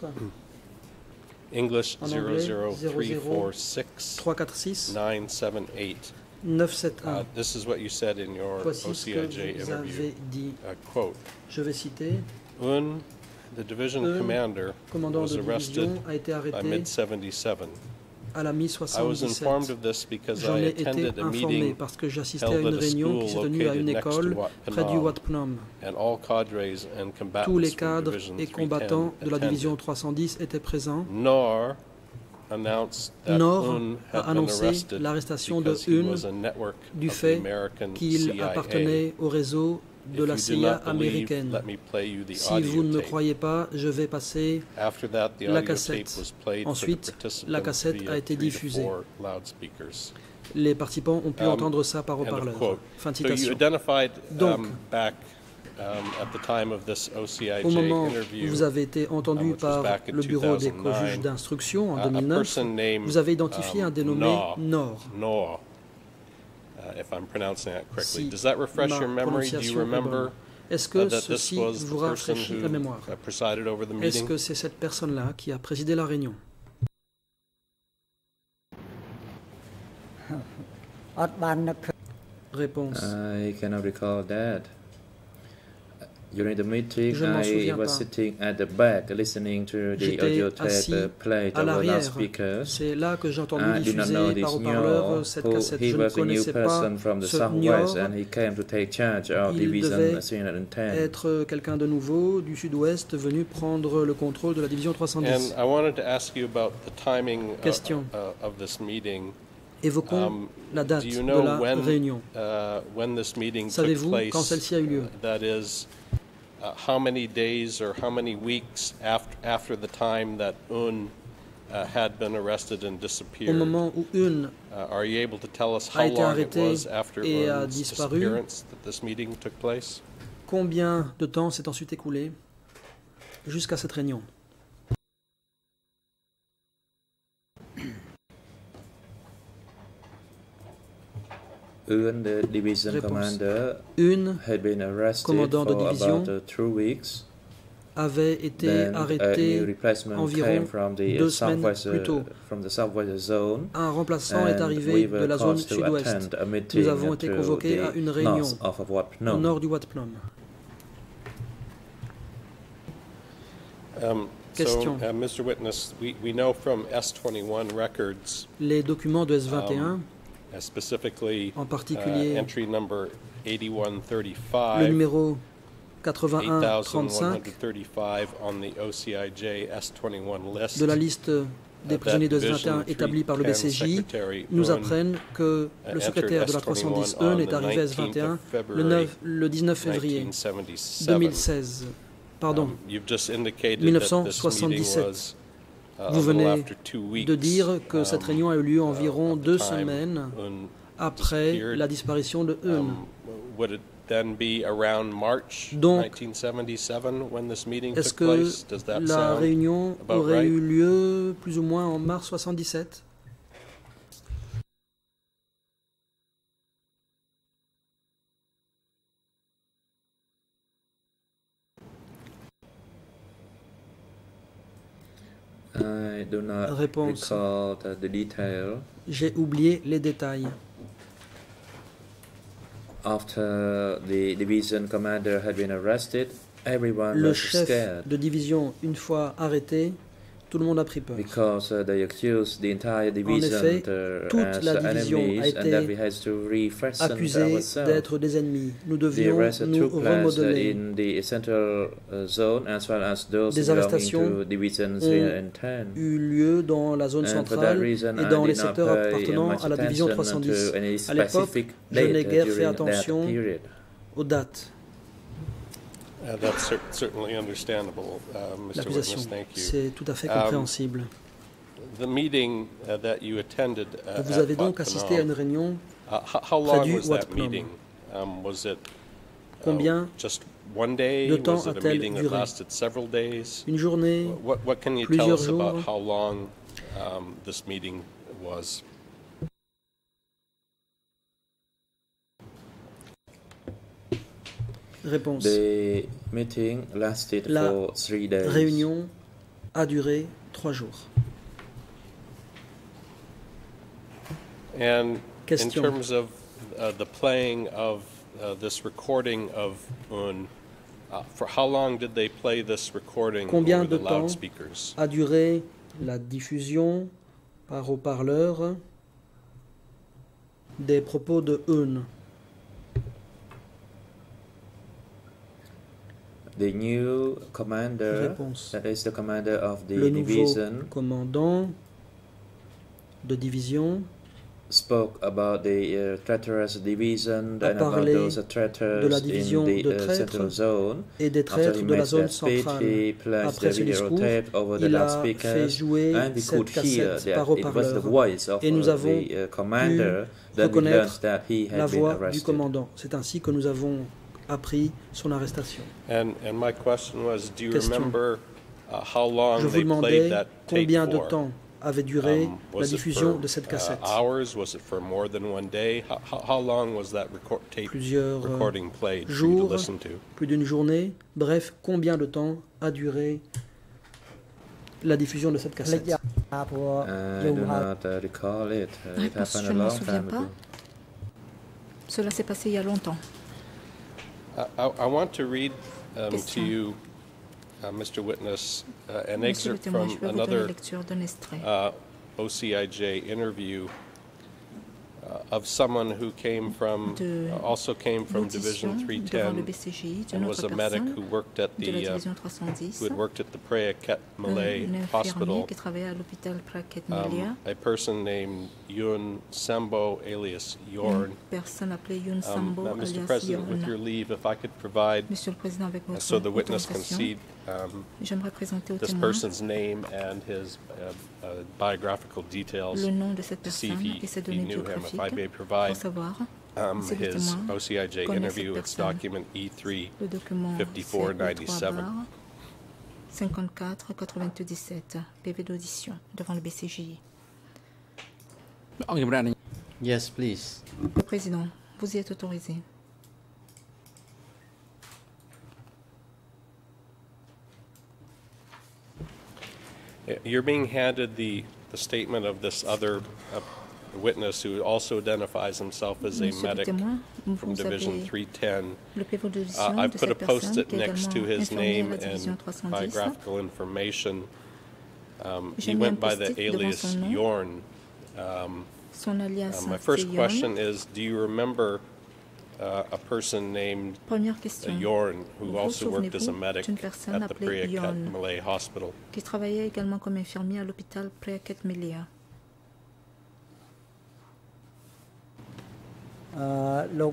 English en zero anglais zero three four zéro zéro six trois quatre six nine seven eight. neuf sept Uh, un. this is what you said in your Voici ce O C que I J vous interview. avez dit. Uh, quote, Je vais citer. Un, the division Un, commander, Commandant was de arrested division a été by arrêté mid seventy-seven. à la I was informed mi-soixante-dix-sept. of this because J'en I ai été attended a informé meeting parce que j'assistais à held une at a réunion qui school s'est tenue à une located next to école Wat près du Phnom, Wat Phnom. and all cadres and Tous les combatants from cadres Division et three combattants ten de la division attended. trois cent dix étaient présents. Nor announced that Nor Un a had been annoncé arrested l'arrestation de because he Un was a network du of the fait American qu'il C I A. appartenait au réseau de If la you C do I A not believe, américaine. let me play you the Si vous ne me audio croyez pas, je vais passer tape. After that, the la audio cassette. tape was played Ensuite, for the participants la cassette via a été three to diffusée. four loudspeakers. Les participants ont pu Um, entendre ça par End of haut-parleur. quote. Fin de So you citation. identified Donc, um, back um, at the time of this O C I Au J moment où interview, vous avez été entendu um, which was par back in le bureau des two thousand nine, co-juges d'instruction en uh, deux a mille neuf, person named vous avez identifié um, un dénommé Nor, Nord. Nor, uh, if I'm pronouncing that correctly. Si Does that refresh ma your memory? Do you prononciation est bonne. remember Est-ce uh, que that this ceci was the vous person rafraîchit la who mémoire? uh, presided over the Est-ce meeting? que c'est cette personne-là qui a présidé la réunion? អត់បាននឹកឃើញ Réponse. I cannot recall that. During the meeting, Je ne m'en I souviens was pas. sitting at the back listening to the J'étais audio assis tape uh, played à over l'arrière. loudspeakers. C'est là que j'ai entendu I did not know diffuser par this haut-parleur Nyor, cette who cassette. he Je ne was a new connaissais pas person from the ce southwest, Nior. and he came to take charge of Il Division devait three hundred ten. être quelqu'un de nouveau du sud-ouest venu prendre le contrôle de la division trois cent dix. And I wanted to ask you about the timing uh, Question. uh, of this meeting. Évoquons Um, la date do you de know la when, réunion. uh, when this meeting took Savez-vous place? quand celle-ci a eu lieu? Uh, that is, uh, how many days or how many weeks after, after the time that Un uh, had been arrested and Au disappeared? moment où une Uh, are you able to tell us a how été long it arrêté was after et a Un's disparu? disappearance that this meeting took place? Combien de temps s'est ensuite écoulé jusqu'à cette réunion? Un, the division Réponse. commander, Une had been arrested Commandant de for division about uh, two weeks. avait été Then a new arrêté replacement environ came from the uh, deux semaines southwest, plus uh, tôt. from the southwest zone. Un remplaçant est And arrivé we de were la zone caused to sud-ouest, attend a meeting Nous avons été to convoqués à the une réunion north of Wat au Phnom. nord du Wat Phnom. Um, Question. So, uh, Mister Witness, we, we know from S twenty-one records, Les documents de S vingt et un, Um, uh, specifically en uh, particulier entry number eighty-one le thirty-five, numéro quatre-vingt-un eight thousand one trente-cinq hundred thirty-five on the O C I J S twenty-one list, de la liste uh, des that prisonniers de S vingt et Division un établie par le B C J three ten secretary nous Un, apprennent que uh, le secrétaire entered de la S trois cent dix twenty-one un on est the arrivé à S vingt et un nineteenth of le, February neuf le dix-neuf février nineteen seventy-seven. deux mille seize. Pardon, Um, you've just indicated mille neuf that cent this meeting soixante-dix-sept. was, uh, a Vous little venez after two weeks, de dire que cette um, réunion a eu lieu uh, environ at the deux time semaines Un après disappeared. la disparition de Un. Um, would it then be around March Donc, nineteen seventy-seven when this meeting Est-ce took que place? Does that la sound réunion about aurait right? eu lieu plus ou moins en mars soixante-dix-sept? I do not Réponse. recall the, the detail. J'ai oublié les détails. After the division commander had been arrested, everyone Le was chef scared de division, une fois arrêté, tout le monde a pris peur. because uh, they accused the entire division effet, uh, toute as la division a enemies and été that we had to refasten Accusés ourselves. d'être des ennemis. Nous The devions arrests nous took place uh, remodeler. in the central uh, zone as well as those Des belonging arrestations to divisions ont uh, in ten. Eu lieu dans la zone And for that centrale reason, et I dans les did not secteurs pay appartenant much à la division trois attention cent dix. to any À l'époque, specific je n'ai date guère fait during that attention period. aux dates. Uh, that's cer- certainly understandable, uh, Mister L'accusation, Witness. Thank you. c'est tout à fait Um, compréhensible. The meeting uh, that you attended uh, Vous at avez donc Wat assisté à une Phnom, réunion. uh, how, how près long du was Wat that Phnom. meeting? Um, was it uh, Combien just one day? de temps Was it a a-t-elle meeting that duré? lasted several days? Une journée, What, what can you tell plusieurs us about jours. how long um, this meeting was? réponse. The meeting lasted La for three days. réunion a duré trois jours. And in Question. terms of uh, the playing of uh, this recording of Un, uh, for how long did they play this recording Combien over de the temps loudspeakers? a duré la diffusion par haut-parleur des propos de Un. The new commander, Réponse. that is the commander of the Le nouveau division, commandant de division spoke about the uh, traitorous division a and about parlé those de traitors la in division the de uh, traîtres central zone. et des After traîtres he de la made zone that speech, centrale. he placed Après the ce video discours, tape over the il a fait loudspeakers, jouer and we could cette hear cassette that par it was the haut-parleur. voice of Et nous uh, avons the uh, commander pu that we learned reconnaître that he la had been voix du arrested. commandant. C'est ainsi que nous avons appris son arrestation. And, and my question was, do you Question. remember uh, how long Je vous they played demandais that tape combien de for? temps avait duré Um, la was it diffusion for, de cette uh, cassette. hours? Was it for more than one day? How, how, how long was that record, tape Plusieurs euh, recording played for you to jours, listen to? plus d'une journée. Bref, combien de temps a duré la diffusion de cette ផ្លេច cassette? យ៉ាព្រោះ I យូរ do ហើយ not uh, recall it. Uh, it Réponse, happened je a ne m'en long souviens time pas. ago. Cela s'est passé il y a longtemps. I, I, I want to read um, to Question. you, uh, Mister Witness, uh, an Monsieur le excerpt témoin, from je vais vous donner another lecture d'un extrait uh, O C I J interview uh, of someone who came from, de uh, also came from l'audition Division three devant le ten B C J d'une and was autre a medic personne who worked at de la the, uh, division trois cent dix, who had worked at the Preah Malay un infirmier Hospital. qui travaillait à l'hôpital Praket Um, Melia, a person named Yun Sembo, alias Yorn. une personne appelée Yun Um, Sambo now, Mister alias President, with your Yorn. leave, if I could provide, Monsieur le Président, avec uh, votre so the witness can autorisation, see um, j'aimerais présenter au this témoin person's name and his uh, uh, biographical details le nom de cette to see personne if he, et ses if he données knew him. If I may biographiques provide pour savoir um, si le his témoin O C I J connaît cette interview, it's personne. document E three Le document fifty-four ninety-seven. cinquante-quatre quatre-vingt-dix-sept, P V d'audition devant le B C J I. Yes, please. Le Président, vous y êtes autorisé. You're being handed the, the statement of this other uh, witness who also identifies himself as a Monsieur le medic témoin, from vous Division avez three ten. le P V Uh, d'audition I've de put a cette personne post-it qui est next to également his infirmier à name la division and trois cent dix. biographical information. Um, J'ai he mis un went by the post-it devant alias son nom. Yorn. Um, Son alias, uh, my c'est first Yon. question is, do you remember uh, a person named Première uh, question. Yorn who Vous also worked as a souvenez-vous medic d'une personne at the appelée Preah Yorn Malay Hospital? qui travaillait également comme infirmier à l'hôpital Praket Melia. អឺលោក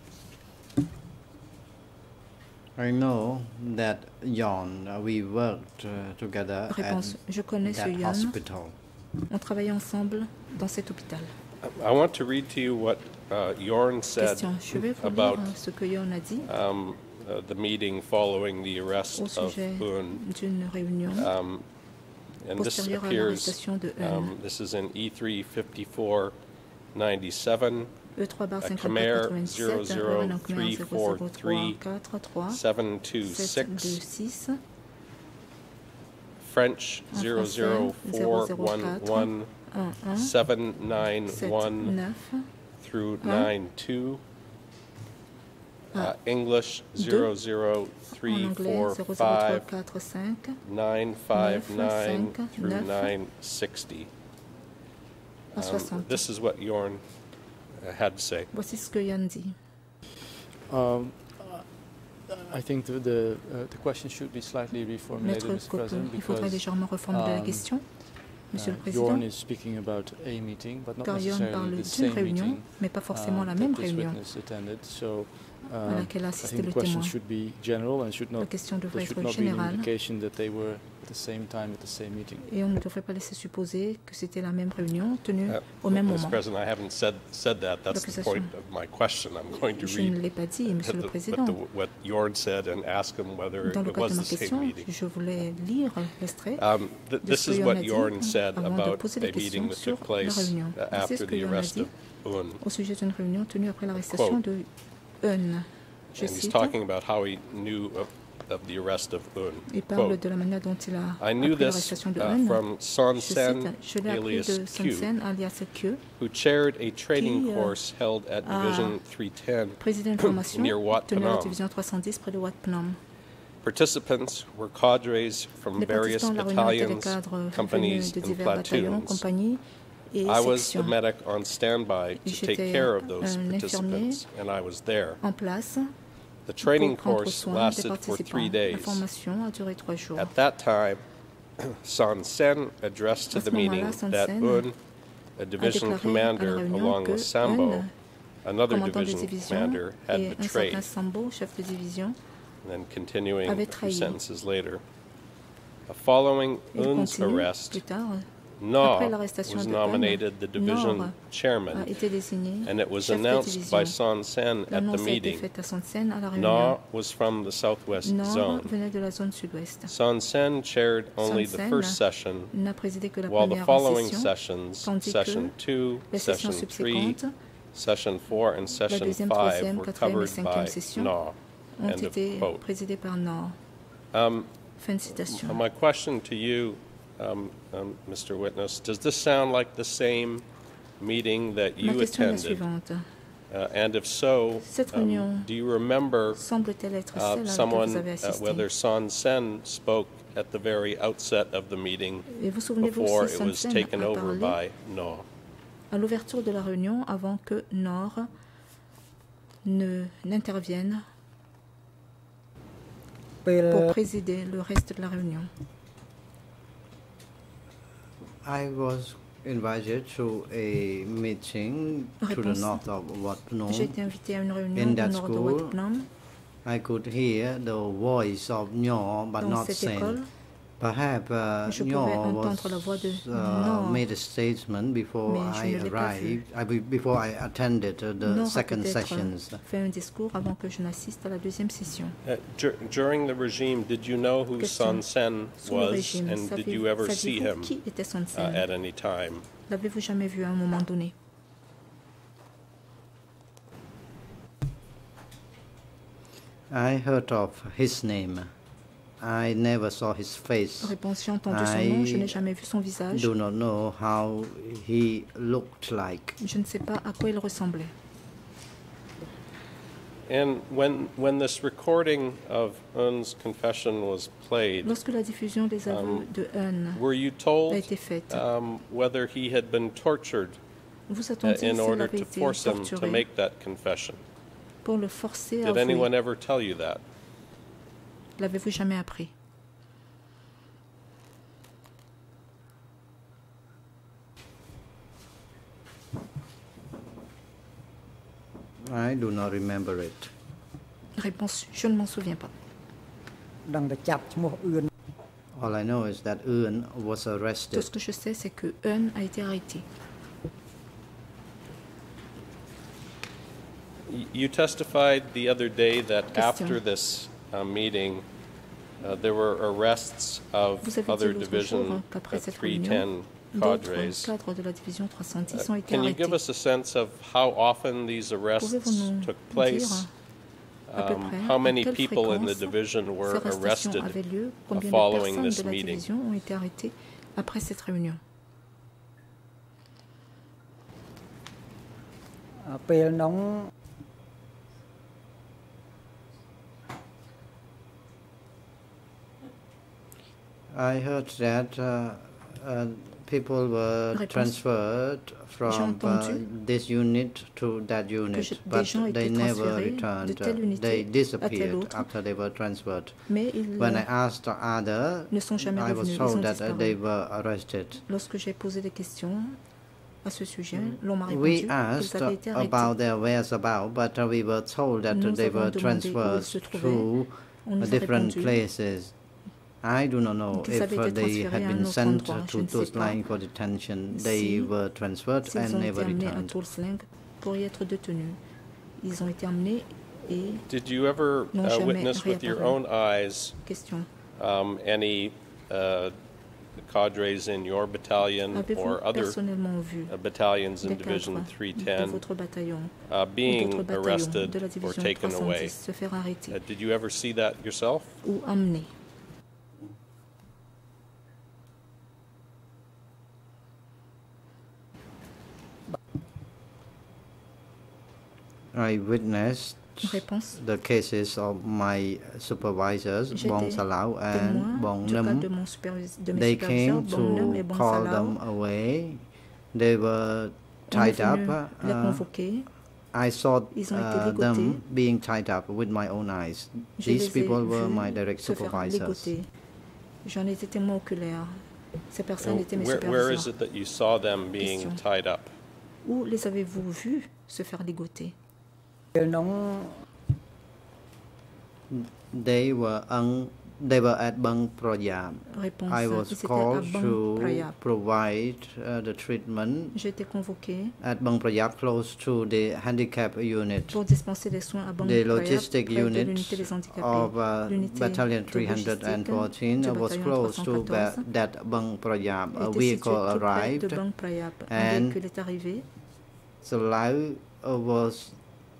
I know that Yon, uh, we worked uh, together Réponse. at Je connais ce that Yon. hospital. On travaillait ensemble dans cet hôpital. I want to read to you what uh, Yorn said Question. Je vais vous about lire ce que Yon a dit um, uh, the meeting following the arrest au of sujet Un. d'une réunion Um, and this postérieure à appears, l'arrestation de Un. um, this is in E three fifty-four ninety-seven, E trois bar uh, cinquante-quatre Khmer quatre-vingt-dix-sept, zero zero Revenant three Khmer four zéro zéro three trois quatre trois seven two sept deux six six French En zero zero français, four zéro zéro one quatre, one un un, seven nine sept one neuf, through un, nine two. Uh, ah, English zero zero en three anglais four zéro zéro trois five quatre cinq, nine five nine cinq, through neuf, nine sixty. en Um, soixante. this is what Jorn uh, had to say. Voici ce que Yann dit. Um, I think the, the, uh, the question should be slightly reformulated, Maître Mister Coppe, President, il faudrait because légèrement reformuler la um, question. Monsieur le uh, Président, Jorn is speaking about a meeting, but not car Yann necessarily parle the d'une same réunion, meeting mais pas forcément um, la that même this réunion witness attended. So, à um, laquelle a I assisté think the le question témoin. should be general and should La not, question devrait there should être not be an générale indication that they were at the same time at the same meeting. et on ne devrait pas laisser supposer que c'était la même réunion tenue Uh, au même Mister moment. President, I haven't said, said that. That's the point L'accusation. of my question. I'm going to Je ne read l'ai pas dit, Monsieur le the- Président. what, the, what Jorn said and ask him whether Dans le it cadre was de ma the same question, meeting. je voulais lire l'extrait Um, th- de this ce is que what Jorn a dit Jorn said avant de about poser a des questions meeting that sur took la place réunion. uh, Voici ce after que the Jorn a arrest dit of Un. au sujet d'une réunion tenue après l'arrestation de Eun. Je And he's cite, talking about how he knew of, of the arrest of Un. il parle Quote, de la manière dont il a I knew appris this l'arrestation de uh, Eun. from Son Je Sen, cite, je l'ai appris alias de Son Q, Sen, alias Q, who chaired a trading qui, euh, course held at a Division three ten président d'une formation near Wat tenue à la Phnom. division trois cent dix près de Wat Phnom. Participants were cadres from Les various participants de la réunion étaient des battalions, cadres companies, venus de and divers bataillons, platoons. compagnies et I was the sections medic on standby to J'étais take care of those un infirmier participants, and I was there. en place The training pour prendre course soin des lasted for participants. three La days. formation a duré trois jours. At that time, Son Sen addressed to À ce the meeting moment-là, Son that Sen Un, a division déclaré à la commander réunion along que with Sambo, Un, another commandant de division division, commander, had et un betrayed. certain Sambo, chef de division, And then continuing avait a few trahi. sentences later. Uh, Following il Un's continue arrest, plus tard. Na Après l'arrestation was de nominated the Eun, division Nord chairman, a été désigné and it was chef de announced division. by Son Sen at the L'annonce a été meeting. faite à Son Sen à la Na réunion. was from the southwest Nord zone. venait de la zone sud-ouest. Son Sen chaired only Son the Sen first session, n'a présidé que la while the première following session, sessions, tandis session que two, les session sessions three, subséquentes session four, and la session deuxième, five troisième, were quatrième et covered cinquième by session Na. ont End of été quote. présidées par Nord. Um, Fin de citation. My question to you, um, um, Mister Witness, does this sound like the same meeting that Ma you question est la attended? suivante. Uh, and if so, Cette um, réunion do you remember semble-t-elle être uh, celle à laquelle someone, vous avez uh, assisté? whether Son Sen spoke at the very outset of the meeting Et vous souvenez-vous before si it Son was Sen taken a over parlé by Na? à l'ouverture de la réunion avant que Nord ne n'intervienne ពេល pour présider le reste de la réunion? I was invited to a meeting to the Réponse. north of Wat Phnom. J'ai été invité à une réunion In au that nord de school, Wat Phnom. I could hear the voice of Nyo, but Dans not cette Sen. école, Perhaps uh, je Nyo pouvais was entendre la voix de uh, Nord, made a statement before mais je I ne l'ai pas arrived, I, be- before I attended uh, the Nord a second peut-être sessions. fait un discours avant que je n'assiste à la deuxième session. Uh, dur- during the regime, did you know who Question. Son Sen Sous le was, régime, and did savez- you ever see saviez-vous him qui était Son uh, Sen? at any time? L'avez-vous jamais vu à un moment donné? I heard of his name. I never saw his face. Réponse, j'ai entendu son nom, je I n'ai jamais vu son visage. do not know how he looked like. Je ne sais pas à quoi il ressemblait. And when when this recording of Un's confession was played, Lorsque la diffusion des aveux Um, de Eun were you a told été faite, um, whether he had been tortured vous uh, attendiez in s'il order avait to été force him to torturé make that confession? pour le forcer à Did anyone avouer. ever tell you that? L'avez-vous jamais appris? I do not remember it. Réponse, je ne m'en souviens pas. ដឹងតែចាប់ឈ្មោះអឿន All I know is that Eun was Tout arrested. ce que je sais, c'est que Eun a été arrêté. Y- You testified the other day that Question. after this uh, meeting, uh, there were arrests of Vous avez other dit l'autre division jour qu'après uh, cette three réunion, ten d'autres cadres. cadres de la division trois cent dix Uh, ont été Can you arrêtés. give us a sense of how often these arrests Pouvez-vous nous took dire place à peu um, près how à many quelle people in the fréquence division ces were arrestations arrested avaient lieu, uh, combien de following personnes this de la meeting? division ont été arrêtées après cette réunion. ពេលនោះ I heard that uh, uh, people were Réponse. transferred J'ai from uh, entendu this unit to that que unit, je- des but gens they étaient never transférés de returned. telle Uh, unité they à telle disappeared autre, after they were transferred. mais ils When I euh, asked the other, ne sont jamais I was revenus, ils told ont that uh, disparu. they were arrested. Lorsque j'ai posé des questions à ce sujet, l'on m'a répondu We qu'ils asked avaient uh, été arrêtés. about their whereabouts, but uh, we were told that Nous they avons were demandé où ils transferred se trouvaient. through On nous a different répondu places. I do not know qu'ils if avaient uh, été they transférés had à un been autre sent endroit. Je to ne sais those pas lines for detention. si- They were transferred s'ils and ont never été amenés à returned. Toulsling pour y être détenus. Ils ont été amenés et... Did you ever n'ont uh, jamais witness with your réapparu. own eyes Question. um, any uh, cadres in your battalion Avez-vous or other personnellement vu uh, battalions in des Division cadres three de ten votre bataillon uh, ou being d'autres bataillons arrested de la or division taken trois cent away? dix se faire arrêter Uh, did you ever see that yourself? ou amener? I witnessed Réponse. the cases of my supervisors, J'étais Bong Salau and témoin Bong du cas de, Nam. mon supervis- de mes They superviseurs, came Bong Nam et to Bong call Salao. them away. They were On est tied up. venu les Uh, convoquer. I saw Ils ont été uh, ligotés. them being tied up with my own eyes. Je These les ai people were vus my direct se faire supervisors. ligoter. J'en étais témoin oculaire. Ces personnes And étaient mes where, where is superviseurs. it that you saw them being Question. tied up? Où les avez-vous vus se faire ligoter? ពេលនោះ They were un, they were at Bang Prayab. Réponse. I was Ils étaient à called Bang to Prayab. provide uh, the treatment J'ai été convoqué at Bang Prayab, close to the handicap unit. pour dispenser des soins à Bang The Prayab, logistic près de unit l'unité des handicapés. of uh, L'unité Battalion de three logistique fourteen du was bataillon close to trois cent ba- quatorze that Bang Prayab. A était situé vehicle tout près de arrived. Bang Prayab. Un and véhicule est arrivé. Salau uh, was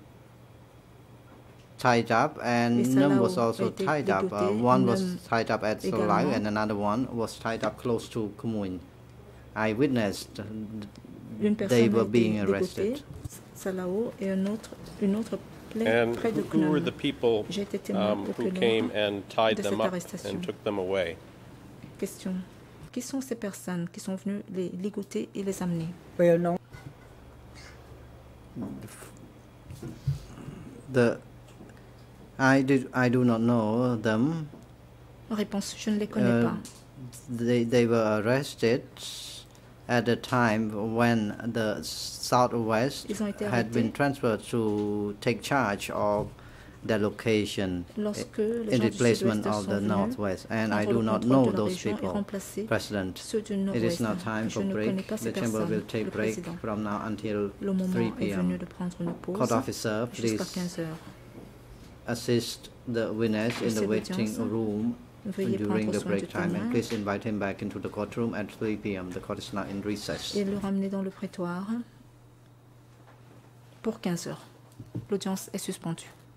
tied up and Et Nam Salau was a also été tied up. Uh, ligoté, one was Nam tied up at Salau également. and another one was tied up close to Kumuin. I witnessed uh, Une they personne a were été being ligotée, arrested. Salao, et un autre, une autre plaie And près de who were Knam. the people J'ai été témoin um, who oculaire came and tied de them cette up arrestation. and took them away? Question. Qui sont ces personnes qui sont venues les ligoter et les amener? ពេលនោះ The I did I do not know them. Réponse. Je ne les connais Uh, pas. they they were arrested at the time when the Southwest Ils ont été had been arrêtés transferred to take charge of their location lorsque les in gens du replacement Sud-Ouest of sont the venus Northwest, and I prendre do le not contrôle know de la those région et people. remplacer President, ceux du it is Nord-Ouest. now time Je for ne connais break. pas ces The chamber personnes, will take le break président. from now until Le moment three est venu p.m. de prendre une pause Court officer, jusqu'à please quinze heures. assist the witness in the Monsieur waiting l'audience, room Veuillez during prendre the soin du break time, and témoin please invite him back into the courtroom at three p.m. The court is now in recess. et le ramener dans le prétoire pour quinze heures. L'audience est suspendue.